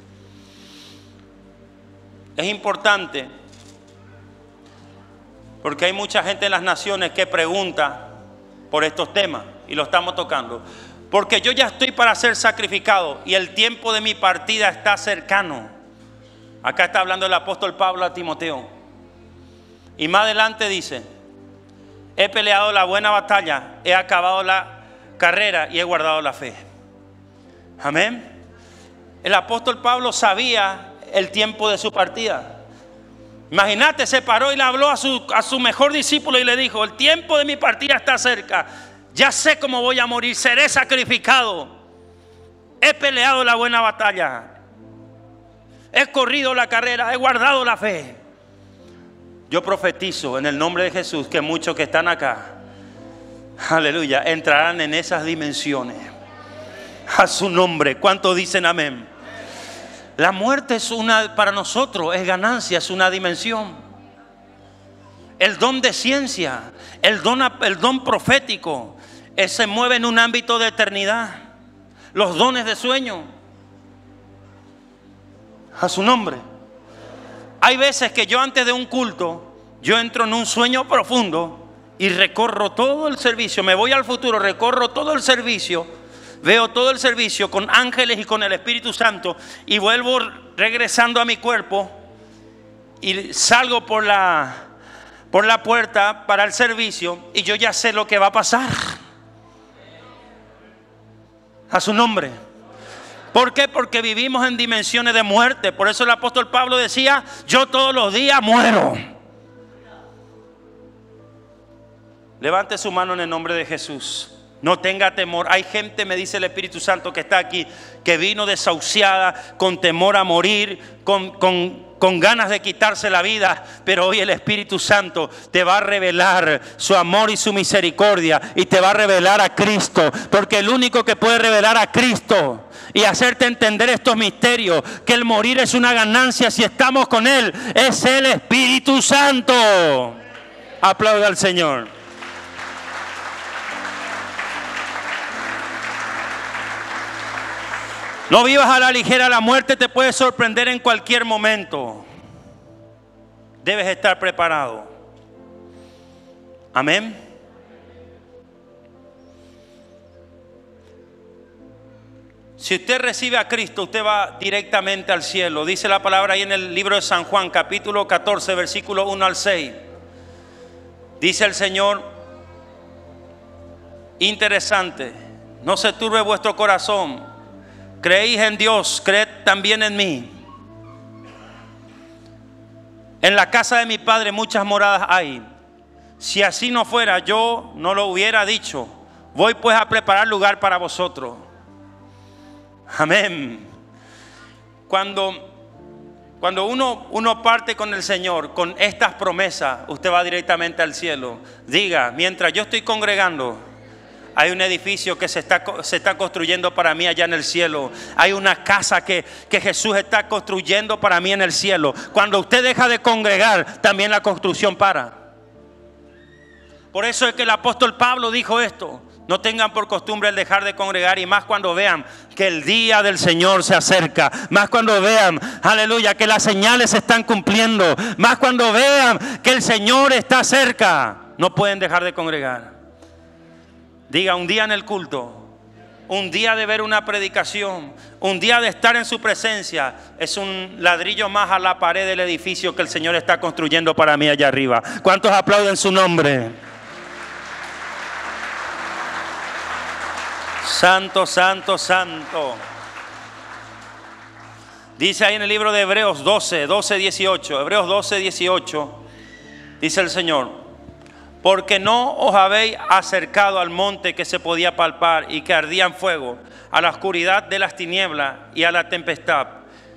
Es importante. Porque hay mucha gente en las naciones que pregunta por estos temas y lo estamos tocando. Porque yo ya estoy para ser sacrificado y el tiempo de mi partida está cercano. Acá está hablando el apóstol Pablo a Timoteo. Y más adelante dice: he peleado la buena batalla, he acabado la carrera y he guardado la fe. Amén. El apóstol Pablo sabía el tiempo de su partida. Imagínate, se paró y le habló a su mejor discípulo y le dijo: el tiempo de mi partida está cerca. Ya sé cómo voy a morir, seré sacrificado. He peleado la buena batalla. He corrido la carrera, he guardado la fe. Yo profetizo en el nombre de Jesús que muchos que están acá, aleluya, entrarán en esas dimensiones. A su nombre. ¿Cuántos dicen amén? La muerte es para nosotros es ganancia, es una dimensión. El don de ciencia, el don profético, se mueve en un ámbito de eternidad. Los dones de sueño, a su nombre. Hay veces que yo antes de un culto, yo entro en un sueño profundo y recorro todo el servicio. Me voy al futuro, recorro todo el servicio. Veo todo el servicio con ángeles y con el Espíritu Santo y vuelvo regresando a mi cuerpo y salgo por la puerta para el servicio y yo ya sé lo que va a pasar. A su nombre. ¿Por qué? Porque vivimos en dimensiones de muerte. Por eso el apóstol Pablo decía: yo todos los días muero. Levante su mano en el nombre de Jesús. No tenga temor. Hay gente, me dice el Espíritu Santo, que está aquí, que vino desahuciada, con temor a morir, con ganas de quitarse la vida. Pero hoy el Espíritu Santo te va a revelar su amor y su misericordia y te va a revelar a Cristo. Porque el único que puede revelar a Cristo y hacerte entender estos misterios, que el morir es una ganancia si estamos con Él, es el Espíritu Santo. Aplauda al Señor. No vivas a la ligera, la muerte te puede sorprender en cualquier momento. Debes estar preparado. Amén. Si usted recibe a Cristo, usted va directamente al cielo. Dice la palabra ahí en el libro de San Juan, capítulo 14, versículo 1 al 6. Dice el Señor: interesante, no se turbe vuestro corazón. Creéis en Dios, creed también en mí. En la casa de mi Padre muchas moradas hay. Si así no fuera, yo no lo hubiera dicho. Voy pues a preparar lugar para vosotros. Amén. Cuando uno parte con el Señor, con estas promesas, usted va directamente al cielo. Diga: mientras yo estoy congregando, hay un edificio que se está construyendo para mí allá en el cielo. Hay una casa que Jesús está construyendo para mí en el cielo. Cuando usted deja de congregar, también la construcción para. Por eso es que el apóstol Pablo dijo esto: no tengan por costumbre el dejar de congregar, y más cuando vean que el día del Señor se acerca. Más cuando vean, aleluya, que las señales se están cumpliendo. Más cuando vean que el Señor está cerca. No pueden dejar de congregar. Diga: un día en el culto un día de ver una predicación, un día de estar en su presencia, es un ladrillo más a la pared del edificio que el Señor está construyendo para mí allá arriba. ¿Cuántos aplauden su nombre? Santo, santo, santo. Dice ahí en el libro de Hebreos 18. Hebreos 12, 18. Dice el Señor: porque no os habéis acercado al monte que se podía palpar y que ardía en fuego, a la oscuridad de las tinieblas y a la tempestad.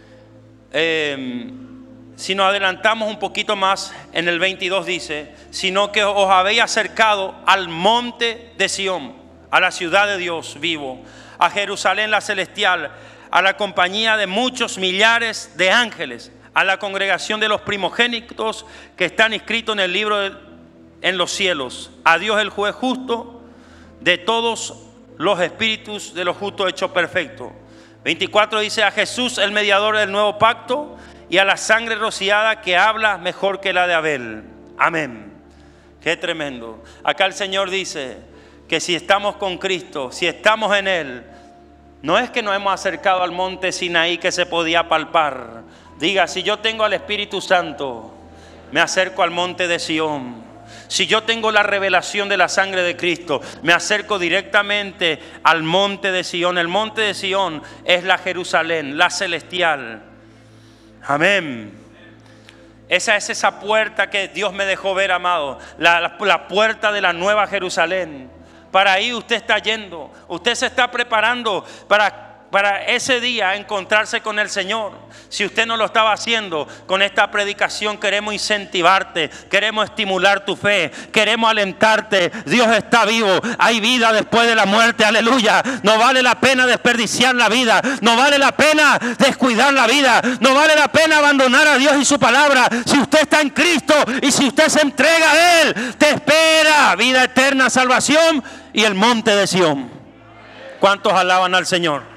Si nos adelantamos un poquito más, en el 22 dice: sino que os habéis acercado al monte de Sión, a la ciudad de Dios vivo, a Jerusalén la celestial, a la compañía de muchos millares de ángeles, a la congregación de los primogénitos que están inscritos en el libro en los cielos, a Dios el juez justo, de todos los espíritus de los justos hechos perfectos. 24 dice: a Jesús el mediador del nuevo pacto, y a la sangre rociada que habla mejor que la de Abel. Amén. Qué tremendo. Acá el Señor dice que si estamos con Cristo, si estamos en Él, no es que nos hemos acercado al monte Sinaí que se podía palpar. Diga: si yo tengo al Espíritu Santo, me acerco al monte de Sión. Si yo tengo la revelación de la sangre de Cristo, me acerco directamente al monte de Sión. El monte de Sión es la Jerusalén, la celestial. Amén. Esa es esa puerta que Dios me dejó ver, amado. La puerta de la nueva Jerusalén. Para ahí usted está yendo. Usted se está preparando para ese día encontrarse con el Señor. Si usted no lo estaba haciendo, con esta predicación queremos incentivarte, queremos estimular tu fe, queremos alentarte. Dios está vivo, hay vida después de la muerte, aleluya. No vale la pena desperdiciar la vida, no vale la pena descuidar la vida, no vale la pena abandonar a Dios y su palabra. Si usted está en Cristo y si usted se entrega a Él, te espera vida eterna, salvación y el monte de Sión. ¿Cuántos alaban al Señor?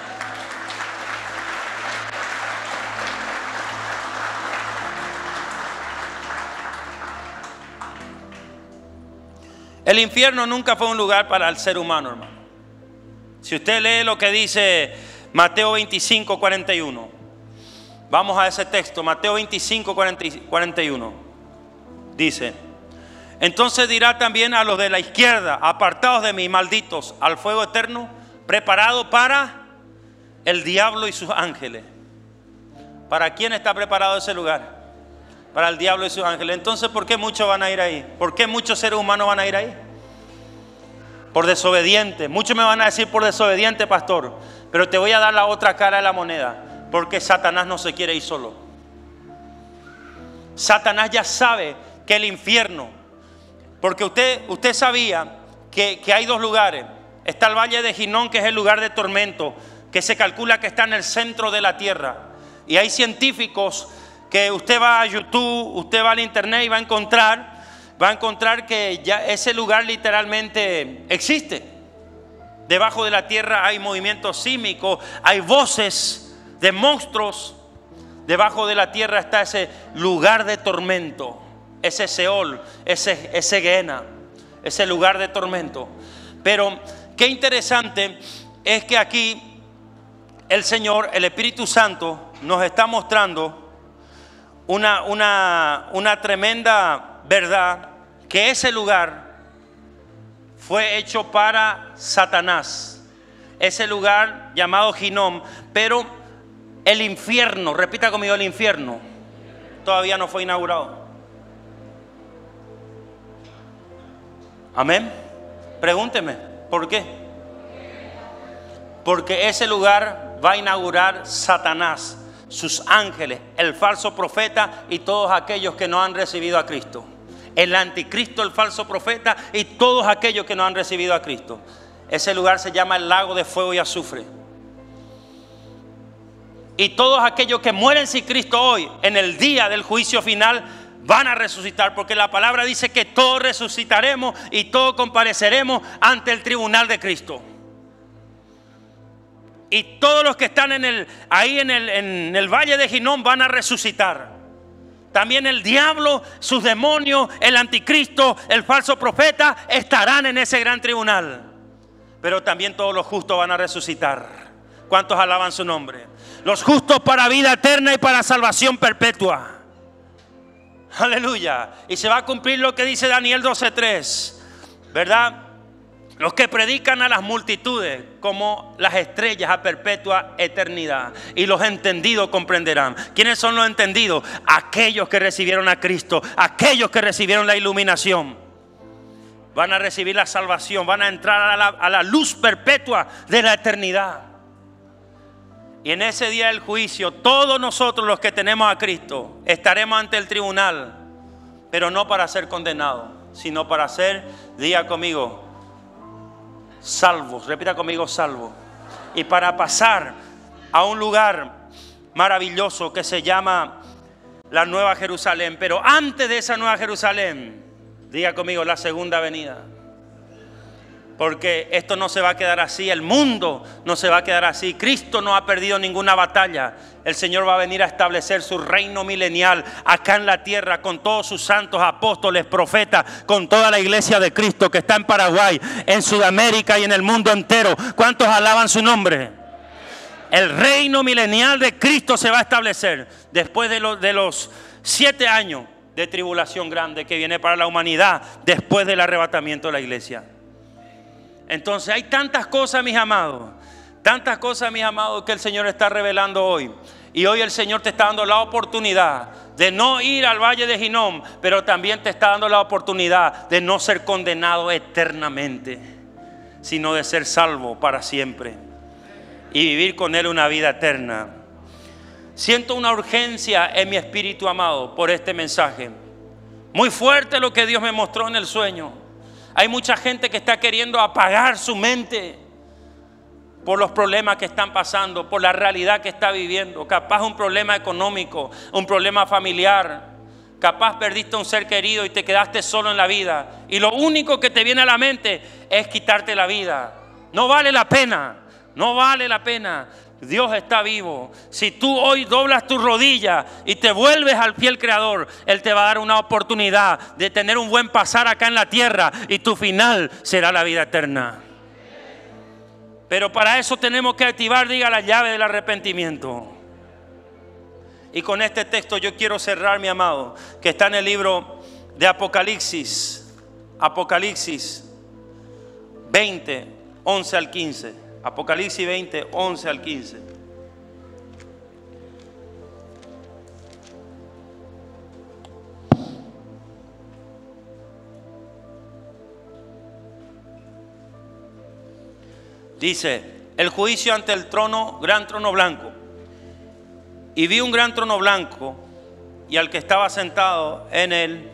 El infierno nunca fue un lugar para el ser humano, hermano. Si usted lee lo que dice Mateo 25, 41. Vamos a ese texto, Mateo 25, 41. Dice: entonces dirá también a los de la izquierda: apartados de mí, malditos, al fuego eterno, preparado para el diablo y sus ángeles. ¿Para quién está preparado ese lugar? Para el diablo y sus ángeles. Entonces, ¿por qué muchos van a ir ahí? ¿Por qué muchos seres humanos van a ir ahí? Por desobediente. Muchos me van a decir por desobediente, pastor. Pero te voy a dar la otra cara de la moneda. Porque Satanás no se quiere ir solo. Satanás ya sabe que el infierno, porque usted sabía que hay dos lugares. Está el valle de Ginón, que es el lugar de tormento, que se calcula que está en el centro de la tierra. Y hay científicos que usted va a YouTube, usted va al internet y va a encontrar que ya ese lugar literalmente existe. Debajo de la tierra hay movimientos sísmicos, hay voces de monstruos. Debajo de la tierra está ese lugar de tormento, ese Seol, ese Gehenna, ese lugar de tormento. Pero qué interesante es que aquí el Señor, el Espíritu Santo, nos está mostrando una tremenda verdad, que ese lugar fue hecho para Satanás, ese lugar llamado Ginón. Pero el infierno, repita conmigo, el infierno todavía no fue inaugurado. Amén. Pregúnteme, ¿por qué? Porque ese lugar va a inaugurar Satanás, sus ángeles, el falso profeta y todos aquellos que no han recibido a Cristo. El anticristo, el falso profeta y todos aquellos que no han recibido a Cristo. Ese lugar se llama el lago de fuego y azufre. Y todos aquellos que mueren sin Cristo hoy, en el día del juicio final, van a resucitar. Porque la palabra dice que todos resucitaremos y todos compareceremos ante el tribunal de Cristo. Y todos los que están ahí en el valle de Ginón van a resucitar. También el diablo, sus demonios, el anticristo, el falso profeta estarán en ese gran tribunal. pero también todos los justos van a resucitar. ¿Cuántos alaban su nombre? Los justos para vida eterna y para salvación perpetua. Aleluya. Y se va a cumplir lo que dice Daniel 12:3, ¿verdad? Los que predican a las multitudes como las estrellas a perpetua eternidad. Y los entendidos comprenderán. ¿Quiénes son los entendidos? Aquellos que recibieron a Cristo, aquellos que recibieron la iluminación. Van a recibir la salvación, van a entrar a la luz perpetua de la eternidad. Y en ese día del juicio, todos nosotros los que tenemos a Cristo estaremos ante el tribunal, pero no para ser condenados, sino para ser, diga conmigo, salvos. Repita conmigo, salvos. Y para pasar a un lugar maravilloso que se llama la Nueva Jerusalén. Pero antes de esa Nueva Jerusalén, diga conmigo, la segunda venida. Porque esto no se va a quedar así, el mundo no se va a quedar así. Cristo no ha perdido ninguna batalla. El Señor va a venir a establecer su reino milenial acá en la tierra con todos sus santos, apóstoles, profetas, con toda la iglesia de Cristo que está en Paraguay, en Sudamérica y en el mundo entero. ¿Cuántos alaban su nombre? El reino milenial de Cristo se va a establecer después de los 7 años de tribulación grande que viene para la humanidad después del arrebatamiento de la iglesia. Entonces hay tantas cosas, mis amados, que el Señor está revelando hoy. Y hoy el Señor te está dando la oportunidad de no ir al valle de Hinnom, pero también te está dando la oportunidad de no ser condenado eternamente, sino de ser salvo para siempre y vivir con Él una vida eterna. Siento una urgencia en mi espíritu, amado, por este mensaje. Muy fuerte lo que Dios me mostró en el sueño. Hay mucha gente que está queriendo apagar su mente por los problemas que están pasando, por la realidad que está viviendo. Capaz un problema económico, un problema familiar. Capaz perdiste un ser querido y te quedaste solo en la vida. Y lo único que te viene a la mente es quitarte la vida. No vale la pena, no vale la pena. Dios está vivo. Si tú hoy doblas tus rodillas y te vuelves al fiel Creador, Él te va a dar una oportunidad de tener un buen pasar acá en la tierra y tu final será la vida eterna. Pero para eso tenemos que activar, diga, la llave del arrepentimiento. Y con este texto yo quiero cerrar, mi amado, que está en el libro de Apocalipsis. Apocalipsis 20, 11 al 15. Apocalipsis 20, 11 al 15. Dice, el juicio ante el trono, gran trono blanco. Y vi un gran trono blanco y al que estaba sentado en él,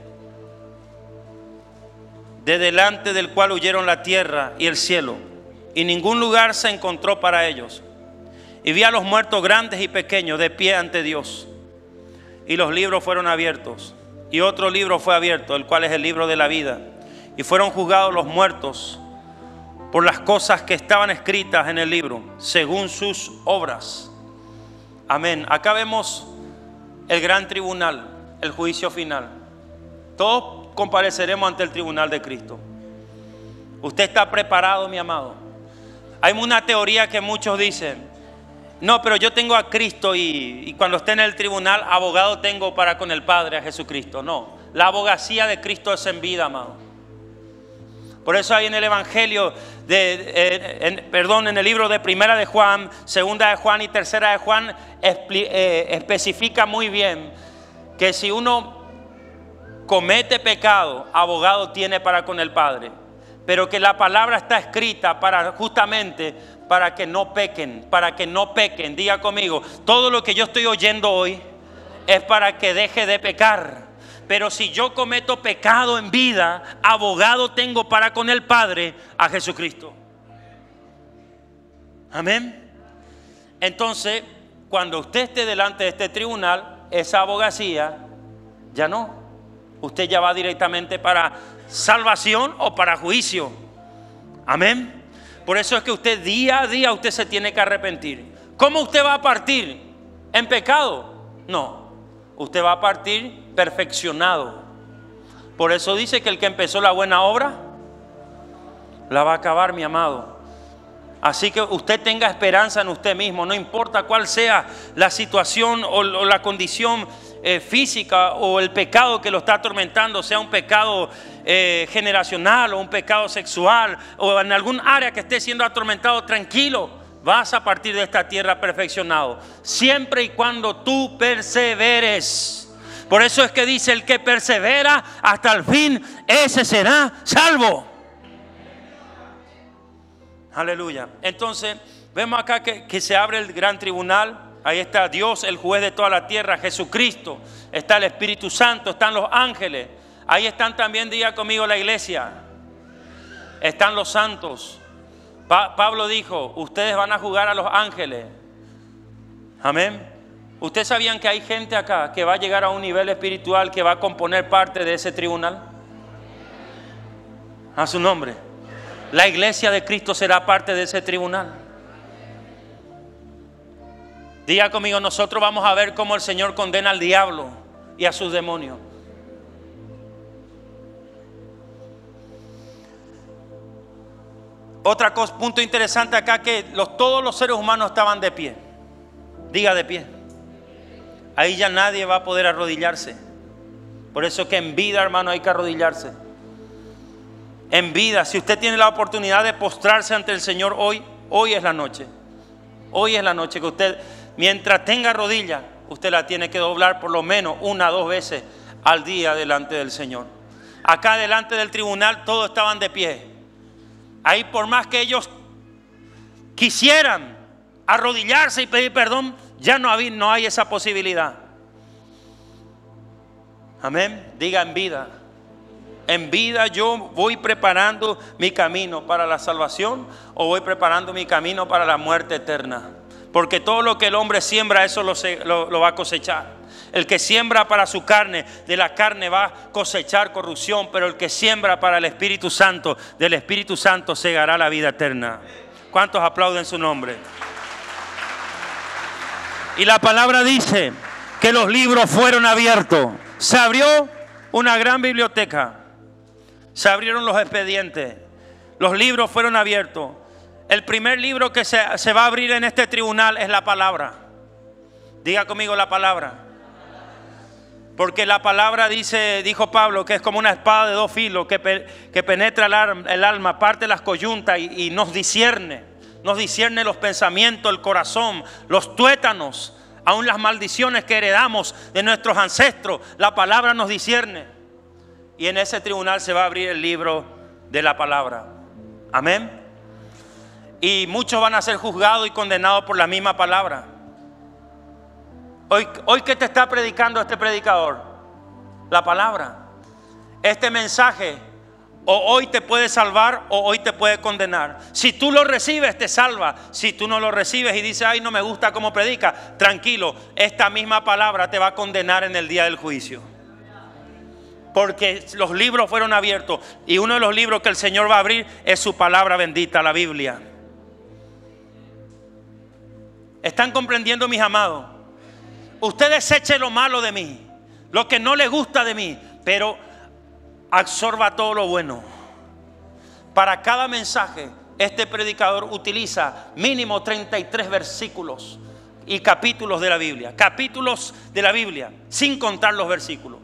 de delante del cual huyeron la tierra y el cielo, y ningún lugar se encontró para ellos. Y vi a los muertos grandes y pequeños de pie ante Dios. Y los libros fueron abiertos. Y otro libro fue abierto, el cual es el libro de la vida. Y fueron juzgados los muertos por las cosas que estaban escritas en el libro, según sus obras. Amén. Acá vemos el gran tribunal, el juicio final. Todos compareceremos ante el tribunal de Cristo. ¿Usted está preparado, mi amado? Hay una teoría que muchos dicen, no, pero yo tengo a Cristo y cuando esté en el tribunal, abogado tengo para con el Padre, a Jesucristo. No, la abogacía de Cristo es en vida, amado. Por eso hay en el Evangelio, en el libro de Primera de Juan, Segunda de Juan y Tercera de Juan, especifica muy bien que si uno comete pecado, abogado tiene para con el Padre. Pero que la palabra está escrita justamente para que no pequen, Diga conmigo, todo lo que yo estoy oyendo hoy es para que deje de pecar. Pero si yo cometo pecado en vida, abogado tengo para con el Padre, a Jesucristo. Amén. Entonces, cuando usted esté delante de este tribunal, esa abogacía ya no. Usted ya va directamente para salvación o para juicio. Amén. Por eso es que usted día a día usted se tiene que arrepentir. ¿Cómo usted va a partir? ¿En pecado? No. Usted va a partir perfeccionado. Por eso dice que el que empezó la buena obra la va a acabar, mi amado. Así que usted tenga esperanza en usted mismo, no importa cuál sea la situación o la condición física o el pecado que lo está atormentando, sea un pecado generacional o un pecado sexual o en algún área que esté siendo atormentado. Tranquilo, vas a partir de esta tierra perfeccionado, siempre y cuando tú perseveres. Por eso es que dice: el que persevera hasta el fin, ese será salvo. Aleluya. Entonces vemos acá que se abre el gran tribunal. Ahí está Dios, el juez de toda la tierra, Jesucristo. Está el Espíritu Santo, están los ángeles. Ahí están también, diga conmigo, la iglesia. Están los santos. Pablo dijo: ustedes van a jugar a los ángeles. Amén. ¿Ustedes sabían que hay gente acá que va a llegar a un nivel espiritual que va a componer parte de ese tribunal? A su nombre. La iglesia de Cristo será parte de ese tribunal. Diga conmigo: nosotros vamos a ver cómo el Señor condena al diablo y a sus demonios. Otra cosa, punto interesante acá, que todos los seres humanos estaban de pie. Diga: de pie. Ahí ya nadie va a poder arrodillarse. Por eso que en vida, hermano, hay que arrodillarse. En vida, si usted tiene la oportunidad de postrarse ante el Señor hoy es la noche. Hoy es la noche que usted, mientras tenga rodilla, usted la tiene que doblar por lo menos 1 o 2 veces al día delante del Señor. Acá delante del tribunal todos estaban de pie. Ahí, por más que ellos quisieran arrodillarse y pedir perdón, ya no hay esa posibilidad. Amén. Diga: en vida. En vida yo voy preparando mi camino para la salvación, o voy preparando mi camino para la muerte eterna. Porque todo lo que el hombre siembra, eso lo va a cosechar. El que siembra para su carne, de la carne va a cosechar corrupción. Pero el que siembra para el Espíritu Santo, del Espíritu Santo segará la vida eterna. ¿Cuántos aplauden su nombre? Y la palabra dice que los libros fueron abiertos. Se abrió una gran biblioteca. Se abrieron los expedientes. Los libros fueron abiertos. El primer libro que se va a abrir en este tribunal es la palabra. Diga conmigo: la palabra. Porque la palabra dijo Pablo, que es como una espada de 2 filos que penetra el alma, parte las coyuntas y nos discierne. Nos discierne los pensamientos, el corazón, los tuétanos, aún las maldiciones que heredamos de nuestros ancestros. La palabra nos discierne. Y en ese tribunal se va a abrir el libro de la palabra. Amén. Y muchos van a ser juzgados y condenados por la misma palabra. Hoy ¿qué te está predicando este predicador? La palabra. Este mensaje o hoy te puede salvar o hoy te puede condenar. Si tú lo recibes, te salva. Si tú no lo recibes y dices: ay, no me gusta cómo predica, tranquilo, esta misma palabra te va a condenar en el día del juicio. Porque los libros fueron abiertos, y uno de los libros que el Señor va a abrir es su palabra bendita, la Biblia. ¿Están comprendiendo, mis amados? Usted deseche lo malo de mí, lo que no le gusta de mí, pero absorba todo lo bueno. Para cada mensaje, este predicador utiliza mínimo 33 versículos y capítulos de la Biblia. Capítulos de la Biblia, sin contar los versículos.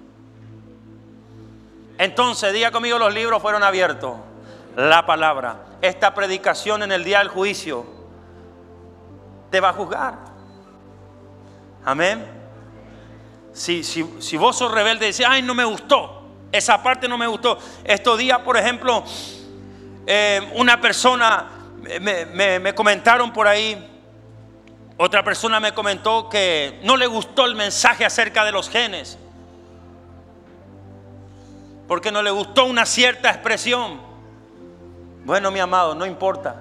Entonces, diga conmigo: los libros fueron abiertos. La palabra. Esta predicación en el día del juicio te va a juzgar. Amén. Si vos sos rebelde y decís: ay, no me gustó, esa parte no me gustó. Estos días, por ejemplo, una persona me comentaron por ahí. Otra persona me comentó que no le gustó el mensaje acerca de los genes, porque no le gustó una cierta expresión. Bueno, mi amado, no importa.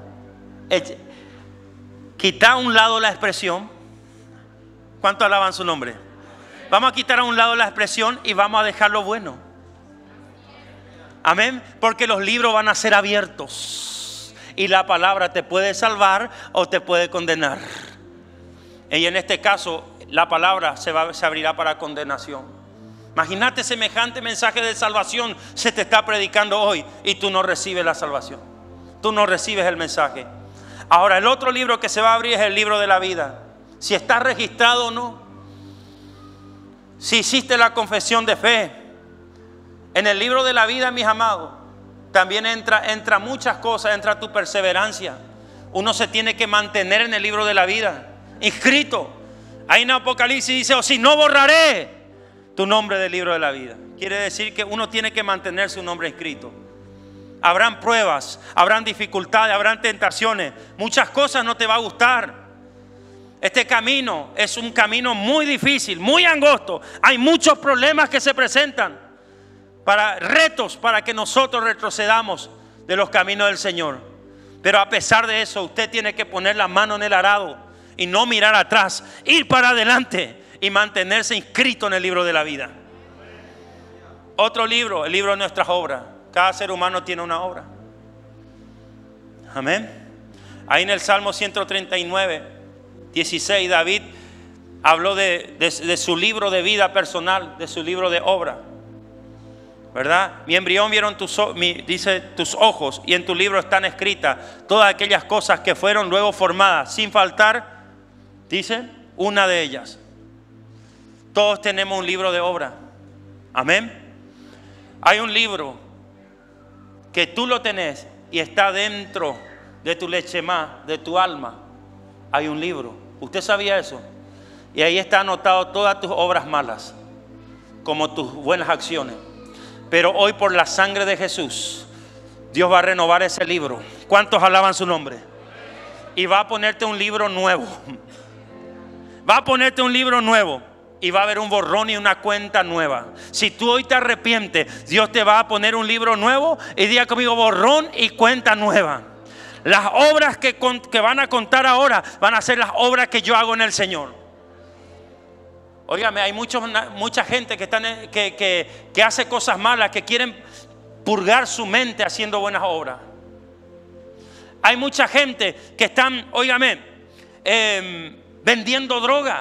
Quita a un lado la expresión. ¿Cuánto alaban su nombre? Vamos a quitar a un lado la expresión y vamos a dejar lo bueno. Amén. Porque los libros van a ser abiertos y la palabra te puede salvar o te puede condenar. Y en este caso, la palabra se abrirá para condenación. Imagínate, semejante mensaje de salvación se te está predicando hoy y tú no recibes la salvación. Tú no recibes el mensaje. Ahora, el otro libro que se va a abrir es el libro de la vida. Si estás registrado o no. Si hiciste la confesión de fe. En el libro de la vida, mis amados, también entra muchas cosas, entra tu perseverancia. Uno se tiene que mantener en el libro de la vida, inscrito. Ahí en Apocalipsis dice, o si no borraré tu nombre del libro de la vida. Quiere decir que uno tiene que mantener su nombre inscrito. Habrán pruebas, habrán dificultades, habrán tentaciones. Muchas cosas no te va a gustar. Este camino es un camino muy difícil, muy angosto. Hay muchos problemas que se presentan, retos para que nosotros retrocedamos de los caminos del Señor. Pero a pesar de eso, usted tiene que poner la mano en el arado y no mirar atrás, ir para adelante y mantenerse inscrito en el libro de la vida. Otro libro, el libro de nuestras obras. Cada ser humano tiene una obra. Amén. Ahí en el Salmo 139, 16, David habló de su libro de vida personal, de su libro de obra. ¿Verdad? Mi embrión vieron dice tus ojos, y en tu libro están escritas todas aquellas cosas que fueron luego formadas, sin faltar, dice, una de ellas. Todos tenemos un libro de obra. Amén. Hay un libro que tú lo tenés y está dentro de tu lechemá, de tu alma. Hay un libro. ¿Usted sabía eso? Y ahí está anotado todas tus obras malas, como tus buenas acciones. Pero hoy, por la sangre de Jesús, Dios va a renovar ese libro. ¿Cuántos alaban su nombre? Y va a ponerte un libro nuevo. Va a ponerte un libro nuevo. Y va a haber un borrón y una cuenta nueva. Si tú hoy te arrepientes, Dios te va a poner un libro nuevo. Y diga conmigo, borrón y cuenta nueva. Las obras que van a contar ahora van a ser las obras que yo hago en el Señor. Óigame, hay mucha gente que hace cosas malas, que quieren purgar su mente haciendo buenas obras. Hay mucha gente que están, óigame, vendiendo droga,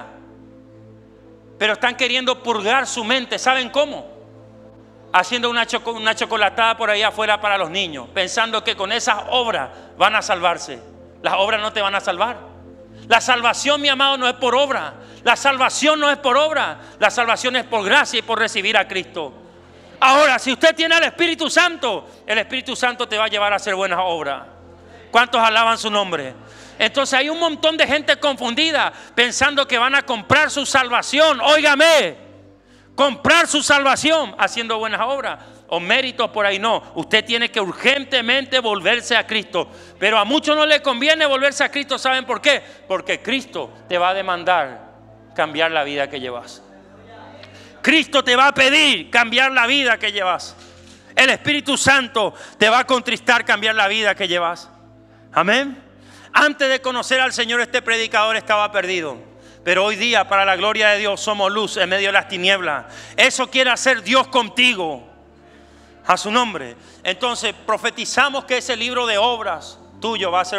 pero están queriendo purgar su mente. ¿Saben cómo? Haciendo una chocolatada por ahí afuera para los niños, pensando que con esas obras van a salvarse. Las obras no te van a salvar. La salvación, mi amado, no es por obra. La salvación no es por obra. La salvación es por gracia y por recibir a Cristo. Ahora, si usted tiene al Espíritu Santo, el Espíritu Santo te va a llevar a hacer buenas obras. ¿Cuántos alaban su nombre? Entonces hay un montón de gente confundida, pensando que van a comprar su salvación. Óigame, comprar su salvación haciendo buenas obras o méritos por ahí, no. Usted tiene que urgentemente volverse a Cristo. Pero a muchos no les conviene volverse a Cristo. ¿Saben por qué? Porque Cristo te va a demandar cambiar la vida que llevas. Cristo te va a pedir cambiar la vida que llevas. El Espíritu Santo te va a contristar cambiar la vida que llevas. Amén. Antes de conocer al Señor, este predicador estaba perdido. Pero hoy día, para la gloria de Dios, somos luz en medio de las tinieblas. Eso quiere hacer Dios contigo. A su nombre. Entonces profetizamos que ese libro de obras tuyo va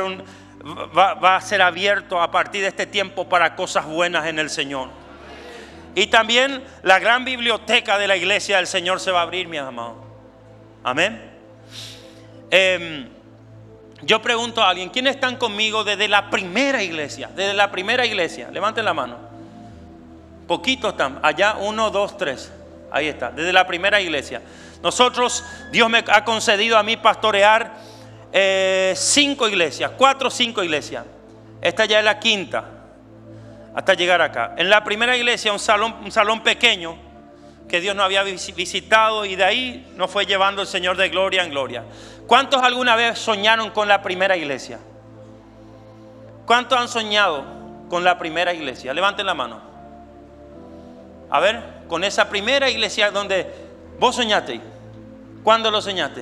a ser abierto a partir de este tiempo para cosas buenas en el Señor. Y también la gran biblioteca de la iglesia del Señor se va a abrir, mis amados. Amén. Yo pregunto a alguien, ¿quiénes están conmigo desde la primera iglesia? Desde la primera iglesia, levanten la mano. Poquitos están, allá 1, 2, 3. Ahí está, desde la primera iglesia. Nosotros, Dios me ha concedido a mí pastorear 5 iglesias, 4 o 5 iglesias. Esta ya es la quinta, hasta llegar acá. En la primera iglesia, un salón pequeño que Dios nos había visitado, y de ahí nos fue llevando el Señor de gloria en gloria. ¿Cuántos alguna vez soñaron con la primera iglesia? ¿Cuántos han soñado con la primera iglesia? Levanten la mano. A ver, con esa primera iglesia donde vos soñaste. ¿Cuándo lo soñaste?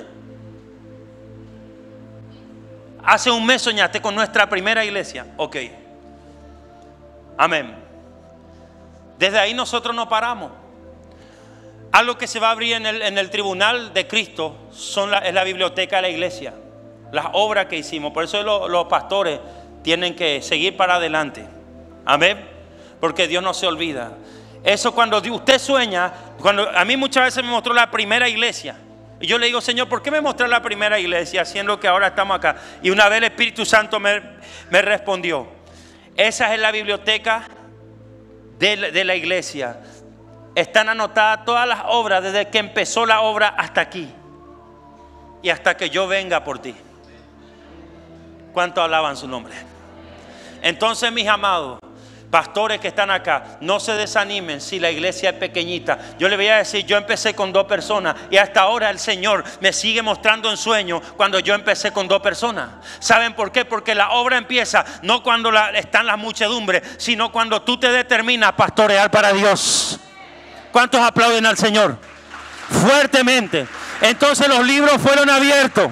Hace un mes soñaste con nuestra primera iglesia. Ok. Amén. Desde ahí nosotros no paramos. Algo que se va a abrir en el tribunal de Cristo es la biblioteca de la iglesia. Las obras que hicimos. Por eso los pastores tienen que seguir para adelante. Amén. Porque Dios no se olvida. Eso cuando usted sueña, cuando a mí muchas veces me mostró la primera iglesia, Y yo le digo, Señor, ¿por qué me mostró la primera iglesia haciendo que ahora estamos acá? Y una vez el Espíritu Santo me respondió, esa es la biblioteca de la iglesia. Están anotadas todas las obras desde que empezó la obra hasta aquí. Y hasta que yo venga por ti. ¿Cuánto alaban su nombre? Entonces, mis amados pastores que están acá, no se desanimen si la iglesia es pequeñita. Yo les voy a decir, yo empecé con 2 personas y hasta ahora el Señor me sigue mostrando en sueños cuando yo empecé con 2 personas. ¿Saben por qué? Porque la obra empieza no cuando están las muchedumbres, sino cuando tú te determinas a pastorear para Dios. ¿Cuántos aplauden al Señor? Fuertemente. Entonces los libros fueron abiertos.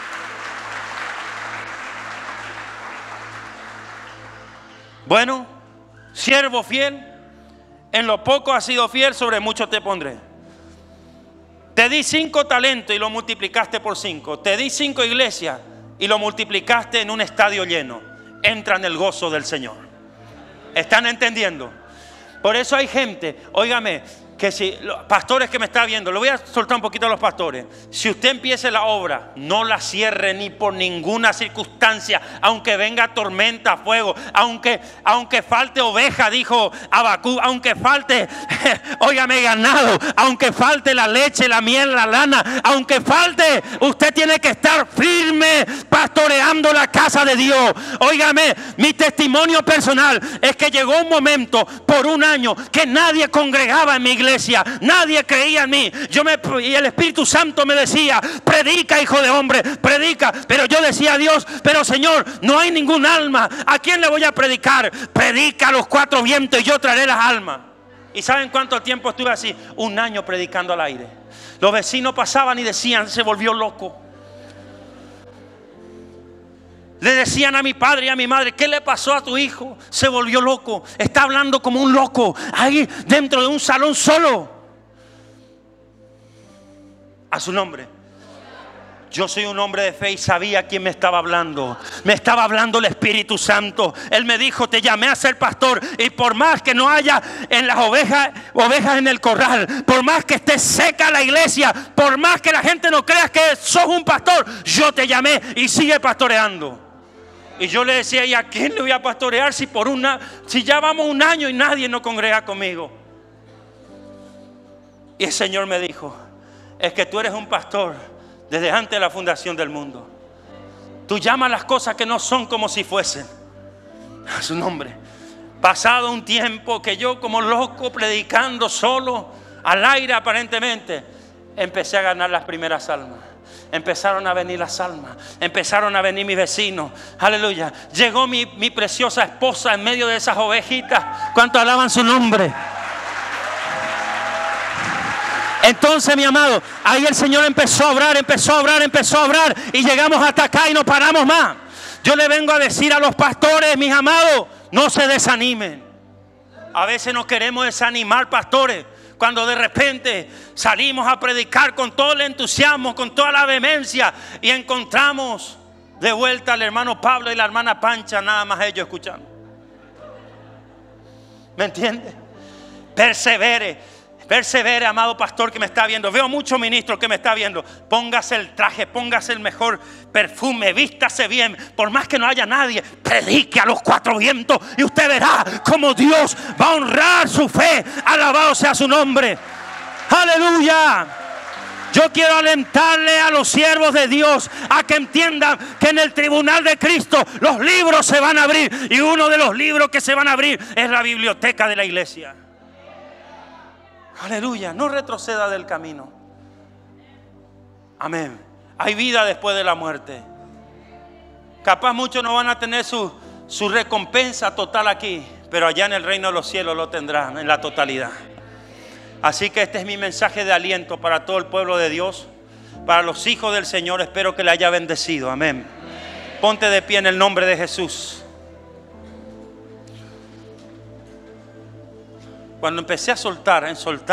Bueno, siervo fiel, en lo poco has sido fiel, sobre mucho te pondré. Te di 5 talentos y lo multiplicaste por 5. Te di 5 iglesias y lo multiplicaste en un estadio lleno. Entra en el gozo del Señor. ¿Están entendiendo? Por eso hay gente, óigame, que si, pastores que me están viendo, lo voy a soltar un poquito a los pastores. Si usted empiece la obra, no la cierre ni por ninguna circunstancia, aunque venga tormenta, fuego, aunque falte oveja, dijo Habacuc, aunque falte, óigame, ganado, aunque falte la leche, la miel, la lana, aunque falte, usted tiene que estar firme pastoreando la casa de Dios. Óigame, mi testimonio personal es que llegó un momento por un año que nadie congregaba en mi iglesia. Nadie creía en mí. Y el Espíritu Santo me decía, predica, hijo de hombre, predica. Pero yo decía a Dios, pero Señor, no hay ningún alma. ¿A quién le voy a predicar? Predica a los 4 vientos y yo traeré las almas. ¿Y saben cuánto tiempo estuve así? 1 año predicando al aire. Los vecinos pasaban y decían, se volvió loco. Le decían a mi padre y a mi madre, ¿qué le pasó a tu hijo? Se volvió loco, está hablando como un loco, ahí dentro de un salón solo. A su nombre. Yo soy un hombre de fe y sabía quién me estaba hablando. Me estaba hablando el Espíritu Santo. Él me dijo, te llamé a ser pastor. Y por más que no haya en las ovejas en el corral, por más que esté seca la iglesia, por más que la gente no crea que sos un pastor, yo te llamé y sigue pastoreando. Y yo le decía, ¿y a quién le voy a pastorear si ya vamos 1 año y nadie no congrega conmigo? Y el Señor me dijo, es que tú eres un pastor desde antes de la fundación del mundo. Tú llamas las cosas que no son como si fuesen. A su nombre. Pasado un tiempo que yo como loco predicando solo, al aire aparentemente, empecé a ganar las primeras almas. Empezaron a venir las almas, empezaron a venir mis vecinos, aleluya. Llegó mi preciosa esposa en medio de esas ovejitas. ¿Cuánto alaban su nombre? Entonces, mi amado, ahí el Señor empezó a obrar y llegamos hasta acá y no paramos más. Yo le vengo a decir a los pastores, mis amados, no se desanimen. A veces nos queremos desanimar, pastores, cuando de repente salimos a predicar con todo el entusiasmo, con toda la vehemencia, y encontramos de vuelta al hermano Pablo y la hermana Pancha, nada más ellos escuchando. ¿Me entiende? Persevere, amado pastor que me está viendo. Veo muchos ministros que me está viendo. Póngase el traje, póngase el mejor perfume, vístase bien. Por más que no haya nadie, predique a los 4 vientos y usted verá cómo Dios va a honrar su fe. Alabado sea su nombre. Aleluya. Yo quiero alentarle a los siervos de Dios a que entiendan que en el tribunal de Cristo los libros se van a abrir. Y uno de los libros que se van a abrir es la biblioteca de la iglesia. Aleluya, no retroceda del camino. Amén. Hay vida después de la muerte. Capaz muchos no van a tener su recompensa total aquí, pero allá en el reino de los cielos lo tendrán en la totalidad. Así que este es mi mensaje de aliento para todo el pueblo de Dios, para los hijos del Señor. Espero que le haya bendecido. Amén. Ponte de pie en el nombre de Jesús. Cuando empecé a soltar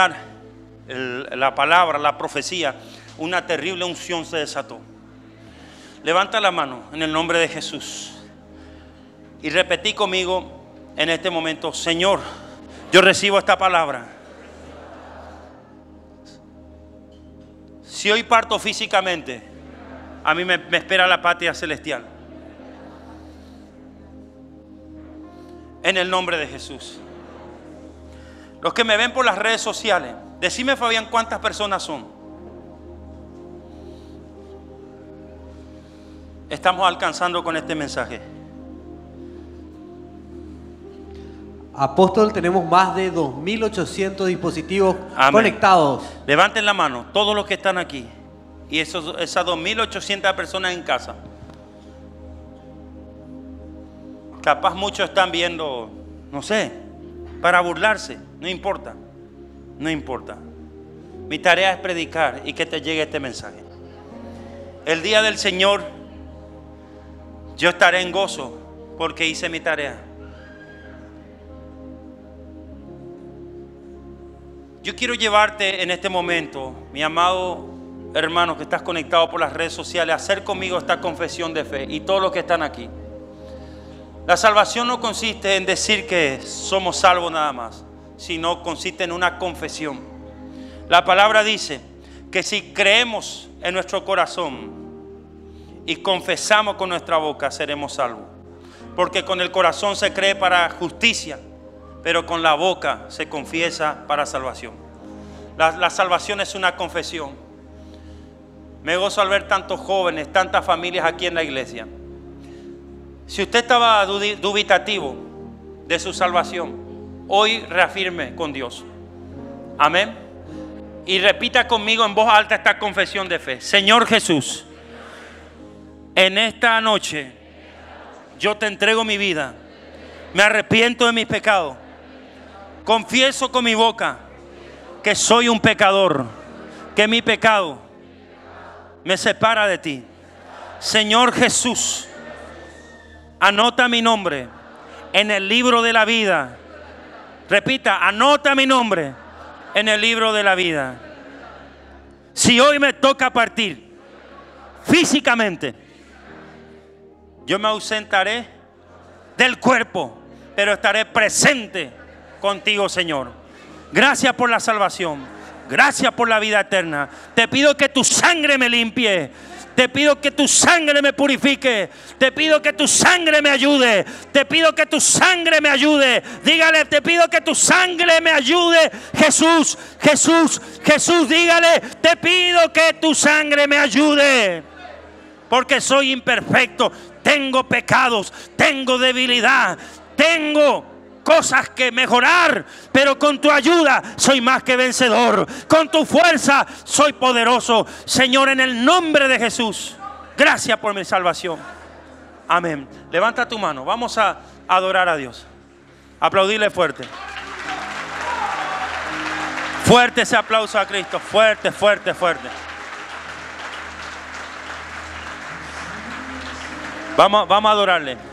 la palabra, la profecía, una terrible unción se desató. Levanta la mano en el nombre de Jesús y repetí conmigo en este momento: Señor, yo recibo esta palabra. Si hoy parto físicamente, a mí me espera la patria celestial. En el nombre de Jesús. Los que me ven por las redes sociales, decime, Fabián, ¿cuántas personas son? Estamos alcanzando con este mensaje. Apóstol, tenemos más de 2.800 dispositivos Amén. Conectados. Levanten la mano, todos los que están aquí. Y esas 2.800 personas en casa. Capaz muchos están viendo, no sé, para burlarse. No importa, no importa. Mi tarea es predicar y que te llegue este mensaje. El día del Señor, yo estaré en gozo porque hice mi tarea. Yo quiero llevarte en este momento, mi amado hermano que estás conectado por las redes sociales, a hacer conmigo esta confesión de fe y todos los que están aquí. La salvación no consiste en decir que somos salvos nada más, sino consiste en una confesión. La palabra dice que si creemos en nuestro corazón y confesamos con nuestra boca, seremos salvos. Porque con el corazón se cree para justicia, pero con la boca se confiesa para salvación. La salvación es una confesión. Me gozo al ver tantos jóvenes, tantas familias aquí en la iglesia. Si usted estaba dubitativo de su salvación, hoy reafirme con Dios. Amén. Y repita conmigo en voz alta esta confesión de fe. Señor Jesús, en esta noche yo te entrego mi vida. Me arrepiento de mis pecados. Confieso con mi boca que soy un pecador, que mi pecado me separa de ti. Señor Jesús, anota mi nombre en el libro de la vida. Repita, anota mi nombre en el libro de la vida. Si hoy me toca partir físicamente, yo me ausentaré del cuerpo, pero estaré presente contigo, Señor. Gracias por la salvación. Gracias por la vida eterna. Te pido que tu sangre me limpie. Te pido que tu sangre me purifique. Te pido que tu sangre me ayude. Te pido que tu sangre me ayude. Dígale, te pido que tu sangre me ayude. Jesús, Jesús, Jesús, dígale, te pido que tu sangre me ayude. Porque soy imperfecto. Tengo pecados. Tengo debilidad. Tengo cosas que mejorar, pero con tu ayuda soy más que vencedor. Con tu fuerza soy poderoso. Señor, en el nombre de Jesús, gracias por mi salvación. Amén. Levanta tu mano, vamos a adorar a Dios. Aplaudirle fuerte. Fuerte ese aplauso a Cristo. Fuerte, fuerte, fuerte. Vamos a adorarle.